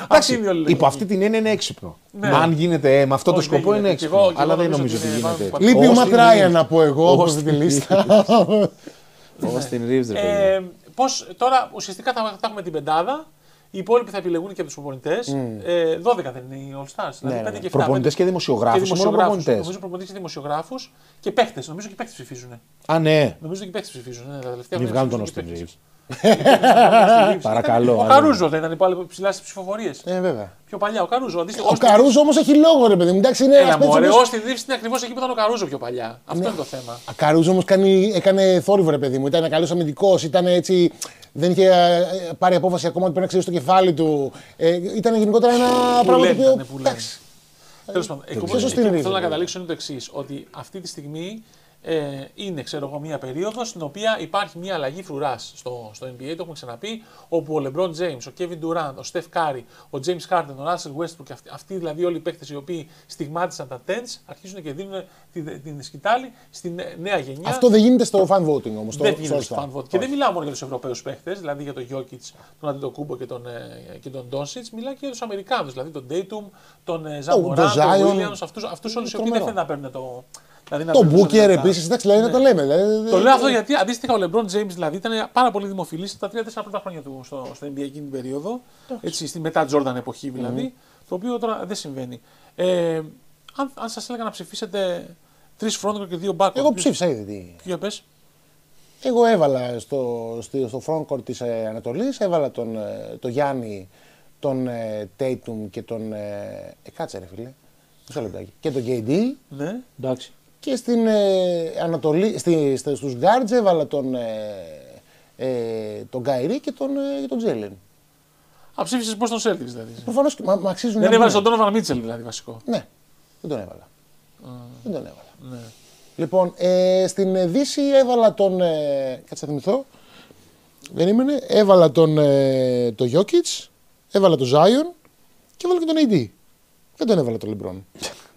Υπό αυτή την έννοια είναι έξυπνο. Αν γίνεται με αυτό το σκοπό είναι έξυπνο. Αλλά δεν νομίζω ότι γίνεται. Λείπει ο Ματ Ράιαν να πω εγώ από αυτή τη λίστα. Austin Reeves, ρε. Πώς τώρα ουσιαστικά θα έχουμε την πεντάδα. Οι υπόλοιποι θα επιλεγούν και από τους προπονητές. Mm. Ε, δώδεκα δεν είναι οι All Stars. Ναι, δηλαδή ναι, ναι. Προπονητές και δημοσιογράφους. Και δημοσιογράφους. Νομίζω προπονητές και δημοσιογράφους και παίχτες. Νομίζω και οι παίχτες ψηφίζουν. Α, ναι. Νομίζω και οι παίχτες ψηφίζουν. Ναι, μην βγάλουν τον Austin Reeves. Παρακαλώ. Ο Καρούζο δεν ήταν πάλι ψηλά στις ψηφοφορίες. Ε, βέβαια. Πιο παλιά ο Καρούζο. Ο Καρούζο όμως έχει λόγο, ρε παιδί μου. Εντάξει, είναι ένα παίκτη. Ο Austin Reeves είναι ακριβώς εκεί που ήταν ο Καρούζο πιο παλιά. Αυτό είναι το θέμα. Ο Καρούζο όμως έκανε θόρυβο, ρε παιδί μου. Ήταν καλός αμυντικός, ήταν έτσι. Δεν είχε πάρει απόφαση ακόμα ότι πρέπει να ξέρει στο κεφάλι του. Ε, ήταν γενικότερα ένα πράγμα το οποίο. Εντάξει. Τέλος πάντων, εγώ θέλω να καταλήξω είναι το εξής. Ότι αυτή τη στιγμή ε, είναι, ξέρω εγώ, μια περίοδος στην οποία υπάρχει μια αλλαγή φρουράς στο, στο N B A. Το έχουμε ξαναπεί. Όπου ο LeBron James, ο Kevin Durant, ο Steph Curry, ο James Harden, ο Russell Westbrook, αυτοί, αυτοί δηλαδή όλοι οι παίκτες οι οποίοι στιγμάτισαν τα tens, αρχίζουν και δίνουν την, την σκητάλη στην νέα γενιά. Αυτό δεν γίνεται στο fan voting όμως. Δεν γίνεται στο fan voting. Και δεν μιλάω μόνο για τους Ευρωπαίους παίκτες, δηλαδή για τον Jokic, τον Αντετοκούμπο και τον, και τον Doncic. Μιλάω και για τους Αμερικάνους, δηλαδή τον Tatum, τον Ja Morant, τον Williams, αυτούς όλους οι οποίοι δεν θέλουν να παίρνουν το. Δηλαδή, το Booker επίσης, εντάξει, δηλαδή, ναι. να το λέμε. Δηλαδή, το λέω αυτό γιατί αντίστοιχα ο LeBron James δηλαδή, ήταν πάρα πολύ δημοφιλής τα τρία τέσσερα πρώτα χρόνια του στο, στο N B A εκείνη την περίοδο. Έτσι, στη μετά Jordan εποχή δηλαδή. Mm-hmm. Το οποίο τώρα δεν συμβαίνει. Ε, αν αν σας έλεγα να ψηφίσετε τρεις frontcourt και δύο backcourt. Εγώ ψήφισα ήδη. Για πες. Εγώ έβαλα στο, στο, στο frontcourt της ε, Ανατολής, έβαλα τον ε, το Γιάννη, τον ε, Tatum και τον. Ε, ε, κάτσε ρε φίλε. Μισό λεπτάκι. Και τον κέι ντι. Ναι. Εντάξει. Και στην ε, Ανατολή, στη, στη, στους guards έβαλα τον, ε, ε, τον Kyrie και τον, ε, τον Jalen. Α, ψήφισες πώς τον Celtics δηλαδή. Προφανώς μα, μα αξίζουν. Δεν έβαλες τον Donovan Mitchell δηλαδή βασικό. Ναι, δεν τον έβαλα. Mm. Δεν τον έβαλα. Ναι. Λοιπόν, ε, στην Δύση έβαλα τον. Ε, κάτσε να θυμηθώ. Δεν ήμουν. Έβαλα τον ε, το Jokic, έβαλα τον Zion και έβαλα και τον έι ντι. Δεν τον έβαλα τον LeBron.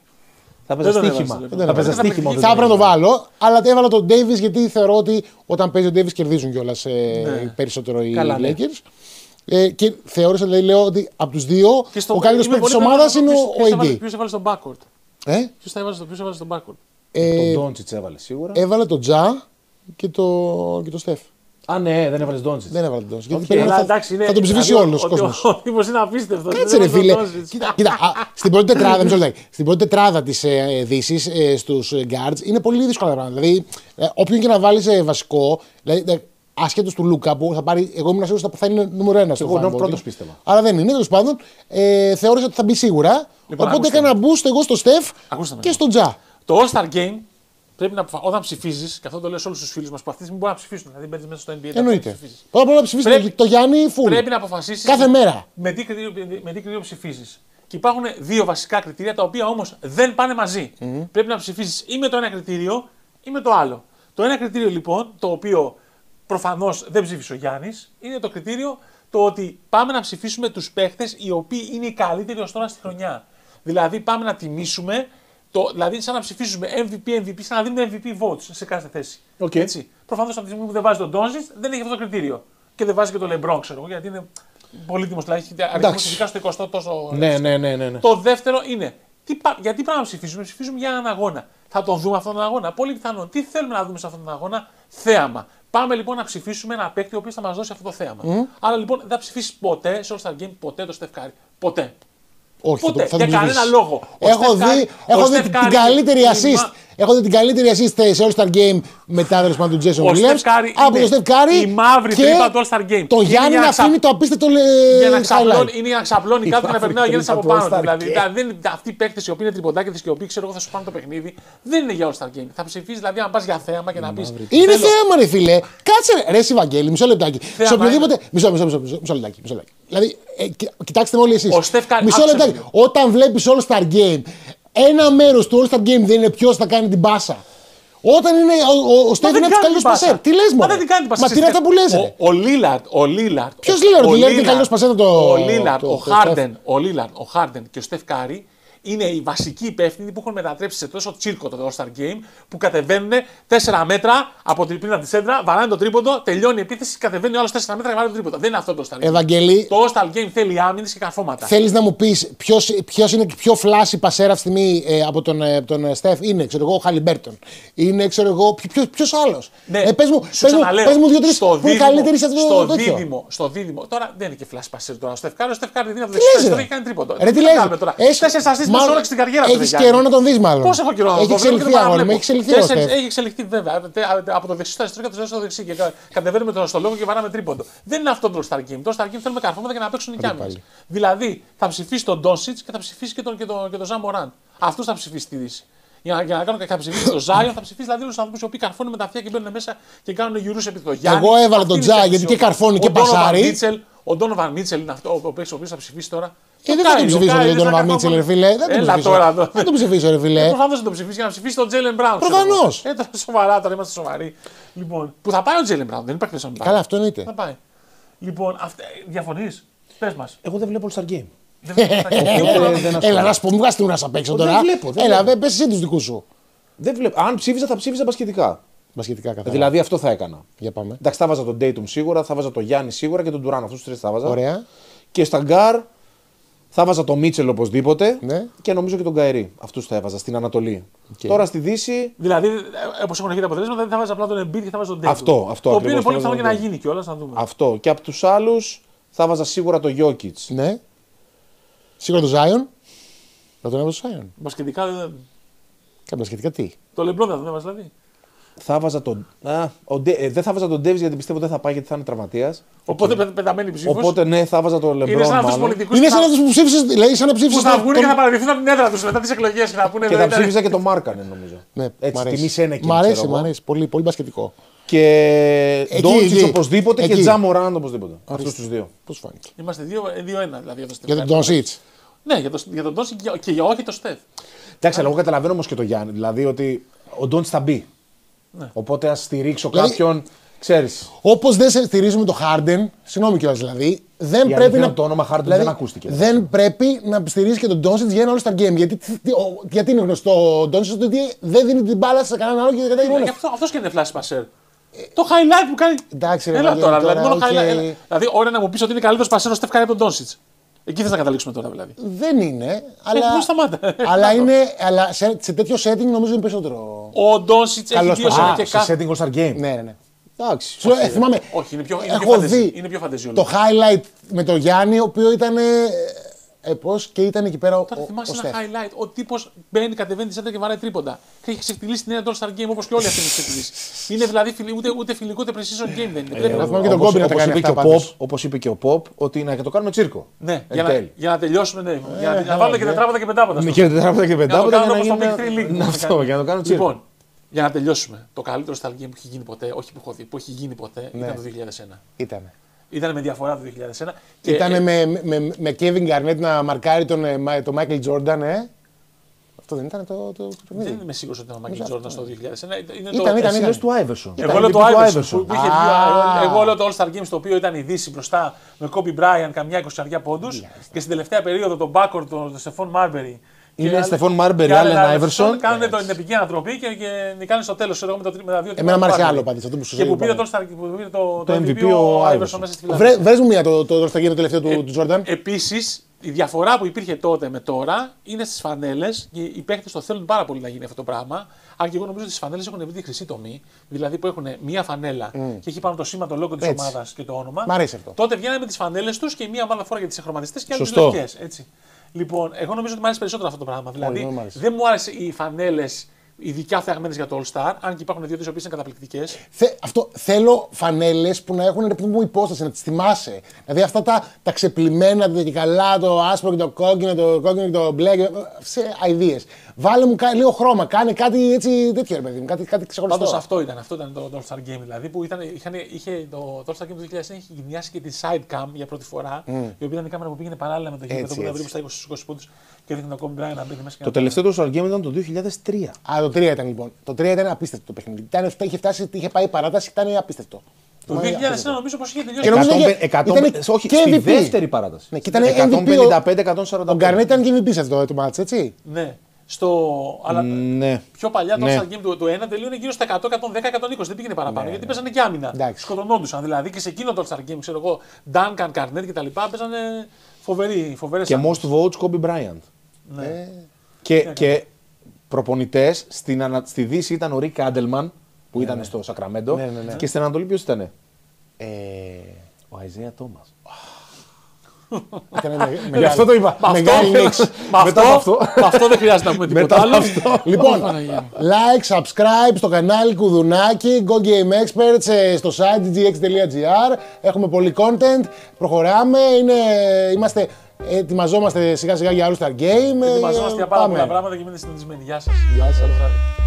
Θα παίζα στοίχημα. Θα παίζα στοίχημα. Θα έπρεπε να το βάλω, αλλά έβαλα τον Davis γιατί θεωρώ ότι όταν παίζει ο Davis κερδίζουν κιόλας ε, ναι. περισσότερο οι Καλά, Lakers. Ναι. Ε, και θεώρησα, δηλαδή, λέω ότι από τους δύο στο, ο καλύτερος παίκτης της ομάδας είναι ο έι ντι. Ποιος έβαλε στον backcourt. Ε? Ποιος θα έβαλε στον backcourt. Ε, τον Doncic έβαλε σίγουρα. Έβαλε τον Τζα και το, και το Στεφ. Α, ναι, δεν έβαλε Doncic. Δεν έβαλε τον Doncic. Okay. Θα, εντάξει, είναι, θα τον ψηφίσει όλο ο κόσμος. Ο τύπος είναι απίστευτος. Κάτσε ρε φίλε. Κοίτα, κοίτα α, στην πρώτη τετράδα, μισό, στην πρώτη τετράδα της ε, Δύσης ε, στους guards είναι πολύ δύσκολα τα πράγματα. Δηλαδή, ε, όποιον και να βάλεις ε, βασικό, δηλαδή, ασχέτως του Λούκα που θα πάρει, εγώ ήμουν σίγουρος ότι θα είναι νούμερο ένα στο εγώ εγώ πρώτος πίστευα. Αλλά δεν είναι, τέλος πάντων. Ε, θεώρησα ότι θα μπει σίγουρα. Λοιπόν, οπότε έκανα boost εγώ στο Στεφ και στον Τζα. Το All-Star Game πρέπει να αποφα... όταν ψηφίζεις, και αυτό το λέω σε όλους τους φίλους μας που αυτή τη στιγμή μπορεί να ψηφίσουν, δηλαδή μπαίνεις μέσα στο εν μπι έι. Εννοείται. Πρώτα απ' όλα να ψηφίσεις πρέπει... το Γιάννη φουλ. Πρέπει να αποφασίσεις κάθε μέρα. Με τι κριτήριο, με τι κριτήριο ψηφίζεις. Και υπάρχουν δύο βασικά κριτήρια τα οποία όμως δεν πάνε μαζί. Mm-hmm. Πρέπει να ψηφίσεις ή με το ένα κριτήριο ή με το άλλο. Το ένα κριτήριο λοιπόν, το οποίο προφανώς δεν ψήφισε ο Γιάννης, είναι το κριτήριο το ότι πάμε να ψηφίσουμε τους παίχτες οι οποίοι είναι οι καλύτεροι ως τώρα στη χρονιά. Δηλαδή πάμε να τιμήσουμε. Το, δηλαδή, σαν να ψηφίσουμε εμ βι πι, εμ βι πι, σαν να δίνουμε εμ βι πι votes σε κάθε θέση. Okay. Προφανώς από τη στιγμή που δεν βάζει τον Doncic δεν έχει αυτό το κριτήριο. Και δεν βάζει και τον LeBron, ξέρω εγώ, γιατί είναι πολύτιμος. Δηλαδή, έχει αριθμούς ειδικά στο εικοστό τόσο. Ναι, ναι, ναι, ναι, ναι. Το δεύτερο είναι, τι, γιατί πρέπει να ψηφίσουμε, ψηφίζουμε για έναν αγώνα. Θα τον δούμε αυτόν τον αγώνα. Πολύ πιθανόν. Τι θέλουμε να δούμε σε αυτόν τον αγώνα, θέαμα. Πάμε λοιπόν να ψηφίσουμε ένα παίκτη ο οποίος θα μας δώσει αυτό το θέαμα. Mm. Άρα λοιπόν δεν θα ψηφίσει ποτέ σε All-Star Game, ποτέ το Steph Curry. Ποτέ. Όχι, ποτέ, θα το, θα για κανένα λόγο. Έχω δει, έχω δει την καλύτερη assist. Έχω δει την καλύτερη assist σε All-Star Game μετά το του Jason Williams. Από τον Steph Curry. Η μαύρη τρύπα του All-Star Game. Το Γιάννη να αφήνει το απίστευτο highlight. Είναι για να ξαπλώνει κάτω και να περνάει ο Γιάννης από πάνω. Δηλαδή αυτοί οι παίκτες οι οποίοι είναι τριποντάκηδες και οι οποίοι ξέρω εγώ θα σου πάνε το παιχνίδι δεν είναι για All-Star Game. Θα ψηφίσει δηλαδή αν πας για θέαμα και να πεις. Είναι θέαμα, ρε φίλε. Κάτσε ρε εσύ Βαγγέλη, μισό λεπτάκι. Σε οποιοδήποτε. Μισό λεπτάκι. Δηλαδή, κοιτάξτε με όλοι εσείς. Μισό λεπτάκι. Όταν βλέπεις All-Star Game, ένα μέρος του All-Star Game δεν είναι ποιος θα κάνει την πάσα. Όταν είναι ο, ο Στέφ είναι από τους καλύτερους πασέρ. Τι λες μόνο. Μα τι είναι αυτά που λες. Ο, ο Λίλαρντ, ο Λίλαρντ. Ποιος Λίλαρντ, ο Λίλαρντ είναι καλύτερος πασέρ το. Ο Λίλαρντ, ο Χάρντεν, ο Λίλαρντ, ο Χάρντεν και ο Στεφ Κάρι είναι οι βασικοί υπεύθυνοι που έχουν μετατρέψει σε τόσο τσίρκο το All-Star Game που κατεβαίνουν τέσσερα μέτρα από την πριν από τη σέντρα, βαράνε το τρίποντο, τελειώνει η επίθεση, κατεβαίνει ο άλλος τέσσερα μέτρα και βαράνε το τρίποντο. Δεν είναι αυτό το All-Star Game. Ευαγγελή, το All-Star Game θέλει άμυνες και καρφώματα. Θέλεις να μου πεις ποιος είναι πιο φλάσι πασέρα αυτή τη στιγμή ε, από τον, ε, τον Στεφ, είναι ξέρω εγώ ο Χαλιμπέρτον. Είναι ξέρω εγώ ποιος άλλος. Ναι, ε, πες μου, πες μου, πες μου δύο-τρεις που είναι καλύτεροι σε αυτό στο το δίδυμο, στο δίδυμο. Τώρα δεν είναι και φλάσι πασέρα τώρα. Ο Στεφ Κάρι, ο Στεφ Κάρι δίνει από το δεξί και κάνει τρίποντο. Ρε τι λες τώρα. Όλη την καριέρα του. Έχει καιρό να τον δει, μάλλον. Πώς έχω καιρό να τον δει. Έχει εξελιχθεί αγόρι μου, έχει εξελιχθεί. Έχει εξελιχθεί βέβαια. Από το δεξί στο αριστερό και το αριστερό στο δεξί. Και κατεβαίνουμε στο λόγο και βαράμε τρίποντο. Δεν είναι αυτό το All-Star Game. Το All-Star Game θέλουμε καρφώματα και να παίξουν οι κάμερες. Δηλαδή θα ψηφίσει τον Doncic και θα ψηφίσει και τον, και τον, και τον Ζα Μοράν. Αυτούς θα ψηφίσει στη Δύση. Για να, για να κάνω, θα ψηφίσει τον Ζάιον, θα ψηφίσει δηλαδή όλους ανθρώπους οι οποίοι καρφώνουν με τα αυτιά και μπαίνουν μέσα και κάνουν γιουρούς επί το Γιάννη. Εγώ έβαλα τον Τζά γιατί και καρφώνει και πασάρει. Ο Ντόνοβαν Μίτσελ είναι αυτό ο οποίος θα ψηφίσει τώρα. Και δεν θα τον ψηφίσω τον Ντόνοβαν Μίτσελ, ρε φίλε. Δεν τον ψηφίσω, ρε φίλε. Προφανώς δεν τον ψηφίσει για να ψηφίσει τον Τζέιλεν Μπράουν. Προφανώς. Ε, τώρα σοβαρά, τώρα είμαστε σοβαροί. Λοιπόν, που θα πάει ο Τζέιλεν Μπράουν, δεν υπάρχει person. Καλά, αυτό εννοείται. Θα πάει. Λοιπόν, διαφωνείς, πες μας. Εγώ δεν βλέπω All-Star Game. Έλα, να σου πω, μου βγάζει την ουρά απ' έξω τώρα. Έλα, πες εσύ τους δικούς σου. Δεν βλέπω. Αν ψήφιζα, θα ψήφιζα μπασχετικά. Μπασχετικά καθαρά. Δηλαδή αυτό θα έκανα. Για πάμε. Εντάξει, θα βάζα τον Dayton σίγουρα, θα βάζα τον Γιάννη σίγουρα και τον Durant. Αυτούς τους τρεις θα βάζα. Ωραία. Και στα γκάρ θα βάζα τον Μίτσελ οπωσδήποτε. Ναι. Και νομίζω και τον Καϊρή. Αυτούς θα έβαζα στην Ανατολή. Okay. Τώρα στη Δύση. Δηλαδή, όπως έχουν γίνει τα αποτελέσματα, δεν θα βάζα απλά τον Embiid και θα βάζα τον Dayton. Αυτό, αυτό. Το οποίο είναι πολύ πιθανό και να γίνει κιόλας, να δούμε. Αυτό. Και από τους άλλους θα βάζα σίγουρα τον Jokic. Ναι. Σίγουρα το Zion. Θα τον έβαζε το Zion. Μπασκετικά δεν. Κάποια σχετικά τι. Το LeBron δεν τον έβαζε δηλαδή. Θα βάζα τον. Α, ο Ντε... ε, δεν θα βάζα τον Ντέβις γιατί πιστεύω δεν θα πάει γιατί θα είναι τραυματίας. Οπότε okay. πεταμένη ψήφος. Οπότε ναι, θα βάζα τον LeBron. Είναι σαν αυτούς τους πολιτικούς. Είναι σαν αυτούς που ψήφισες. Δηλαδή, σαν να ψήφισες. Που θα βγουν τον... και θα παραδειχθούν από την έδρα τους μετά τις εκλογές και θα πούνε. Και θα ψήφιζα και τον Μάρκανε νομίζω. Ναι, έτσι, τιμή Σένεκεν. Μ' αρέσει, μ' αρέσει. Πολύ, πολύ μπασκετικό. Και Ντόντσιτς οπωσδήποτε και Τζα Μοράντ οπωσδήποτε. Αυτούς τους δύο. Πώς φάνηκε. Είμαστε δύο ένα δηλαδή για τον Ντόντσιτς. Ναι, για τον Ντόντσιτς και για όχι το Στεφ. Εντάξει, αλλά εγώ καταλαβαίνω όμως και το Γιάννη. Δηλαδή ότι ο Ντόντσιτς θα μπει. Ναι. Οπότε ας στηρίξω δηλαδή, κάποιον, ξέρεις. Όπως δεν σε στηρίζουμε το Harden, συγγνώμη κιόλας δηλαδή, δεν η πρέπει να. Το όνομα Harden δηλαδή, δεν ακούστηκε. Δεν πρέπει να στηρίζει και τον Doncic για ένα All-Star Game. Γιατί, γιατί είναι γνωστό ο Doncic ότι δεν δίνει την μπάλα σε κανέναν άλλο και δεν κατάγει μόνο. Αυτό αυτός και είναι flash passer. Το highlight που κάνει. Εντάξει, ρε, έλα τώρα, τώρα, δηλαδή, μόνο okay. highlight. Δηλαδή, ώρα να μου πει ότι είναι καλύτερος passer ο Steph Curry από τον Doncic. Εκεί θες να καταλήξουμε τώρα δηλαδή. Δεν είναι. Αλλά, ε, σταμάτα. αλλά, είναι, αλλά σε, σε τέτοιο setting νομίζω είναι περισσότερο. Ο Ντόνσιτς έχει δύο σένα και κάθε. Σε setting All-Star Game. Ναι, ναι, ναι. Εντάξει. Σου, ε, θυμάμαι. Όχι, είναι πιο, είναι έχω πιο φαντεζι, δει είναι πιο φαντεζιόλο. Το highlight με τον Γιάννη, ο οποίο ήταν. Ε, πώς και ήταν εκεί πέρα. Τώρα θυμάσαι ένα highlight. Ο τύπος μπαίνει, κατεβαίνει τη σέντα και βαράει τρίποντα. Και έχει ξεφτυλίσει την έννοια του All-Star Game όπως και όλοι αυτοί έχουν ξεφτυλίσει. Είναι δηλαδή ούτε, ούτε φιλικό ούτε precision game δεν είναι. Ε, θυμάμαι και τον Κόμπι να τα κάνει αυτά. Όπως είπε και ο Pop, ότι να το κάνουμε τσίρκο. Ναι, για να, για να τελειώσουμε. Ναι, για να, να βάλουμε και τετράποντα και πεντάποντα. Ναι, και τετράποντα και πεντάποντα. Για να το κάνω τσίρκο. Λοιπόν, για να τελειώσουμε. Το καλύτερο All-Star Game που έχει γίνει ποτέ, όχι που έχω δει, που έχει γίνει ποτέ ήταν το δύο χιλιάδες ένα. Ήταν. Ήταν με διαφορά το δύο χιλιάδες ένα. Ήταν ε, με, με, με Kevin Garnett να μαρκάρει τον, τον Michael Jordan, ε. Αυτό δεν ήταν το, το, το παιχνίδι. Δεν είμαι σίγουρος ότι ήταν ο Michael Jordan στο δύο χιλιάδες ένα. Είναι ήταν, το, ήταν, ήταν. του Iverson. Εγώ λέω το Iverson. Που είχε ah. Εγώ λέω το All-Star Game στο οποίο ήταν η Δύση μπροστά με Kobe Bryant καμιά εικοσαριά πόντους. Yeah. Και στην τελευταία περίοδο τον backcourt, τον Στεφόν Marbury. Είναι Στεφόν Μάρμπερι, Άλεν Άιβερσον. Κάνουν την επική ανατροπή και, και νικάνε στο τέλος. Με τα δύο εμένα μου άρεσε άλλο πάντως. Και που πήρε το εμ βι πι ο Άιβερσον μέσα στη φιλανδία. Βρες μου μία το All-Star Game το τελευταίο του Τζόρνταν. Επίσης, η διαφορά που υπήρχε τότε με τώρα είναι στις φανέλες και οι παίκτες το θέλουν πάρα πολύ να γίνει αυτό το πράγμα. Αν και εγώ νομίζω ότι στις φανέλες έχουν βρει τη χρυσή τομή. Δηλαδή που έχουν μία φανέλα mm. και έχει πάνω το σήμα, το λόγο της ομάδας και το όνομα. Μ' αρέσει αυτό. Τότε βγαίνανε με τις φανέλες τους και μία ομάδα φορά για τις εχρωματιστές και άλλες λευκές. Λοιπόν, εγώ νομίζω ότι μου άρεσε περισσότερο αυτό το πράγμα. Δηλαδή, oh, δεν μου άρεσε οι φανέλες ειδικά φτιαγμένες για το All Star, αν και υπάρχουν δύο-τρεις οποίες είναι καταπληκτικές. Θε, αυτό, θέλω φανέλες που να έχουν ρε παιδί μου υπόσταση, να τις θυμάσαι. Δηλαδή αυτά τα, τα ξεπλημμένα, το και καλά, το άσπρο και το κόκκινο, το κόκκινο και το μπλε, σε αηδίες. Βάλε μου λίγο χρώμα, κάνε κάτι έτσι τέτοιο ρε παιδί μου, κάτι, κάτι ξεχωριστό. Πάντως αυτό ήταν, αυτό ήταν το, το All Star Game δηλαδή, που ήταν, είχαν, είχε, το, το All Star Game του δύο χιλιάδες ένα είχε γυμνιάσει και τη Sidecam για πρώτη φορά, mm. η οποία ήταν η κάμερα που πήγαινε παράλληλα με το γήπεδο που ήταν στα είκοσι είκοσι πόντους και έδειχνε τον Kobe Bryant να μπαίνει μέσα. Το τελευταίο του All Star Game ήταν το δύο χιλιάδες τρία. Α, το τρία ήταν λοιπόν. Το τρία ήταν απίστευτο το παιχνίδι. Ήταν, είχε, φτάσει, είχε πάει παράταση, ήταν απίστευτο. Το δύο χιλιάδες ένα νομίζω πως είχε τελειώσει. εκατό, όχι, στη δεύτερη παράταση. Ναι, και ήταν εκατόν πενήντα πέντε εκατόν σαράντα πέντε. Ο Γκαρνέτ ήταν και εμ βι πι σε αυτό το μάτς, έτσι. Ναι. Στο... Αλλά ναι. πιο παλιά το ναι. All-Star Game του, του ένα τελείωνε γύρω στα εκατό, εκατόν δέκα, εκατόν είκοσι. Δεν πήγαινε παραπάνω ναι, γιατί ναι. παίζανε και άμυνα. Εντάξει. Σκοτωνόντουσαν δηλαδή και σε εκείνο το All-Star Game, ξέρω εγώ, Duncan, Garnett κτλ. Παίζανε φοβεροί. Και most votes Kobe Bryant. Ναι. Ε, και, και προπονητές στη Δύση ήταν ο Rick Adelman που ναι, ήταν ναι. στο Σακραμέντο. Ναι, ναι, ναι. Και στην Ανατολή ποιος ήταν. Ε, ο Isaiah Thomas. Γι' αυτό το είπα. Με αυτό δεν χρειάζεται να πούμε τίποτα άλλο. Λοιπόν, like, subscribe στο κανάλι Κουδουνάκι, Go Game Experts στο site τζι εξ τελεία τζι αρ. Έχουμε πολύ content, προχωράμε, είμαστε, ετοιμαζόμαστε σιγά σιγά για All Star Game. Ετοιμαζόμαστε για πάρα πολλά πράγματα και μείνετε συντονισμένοι. Γεια σας.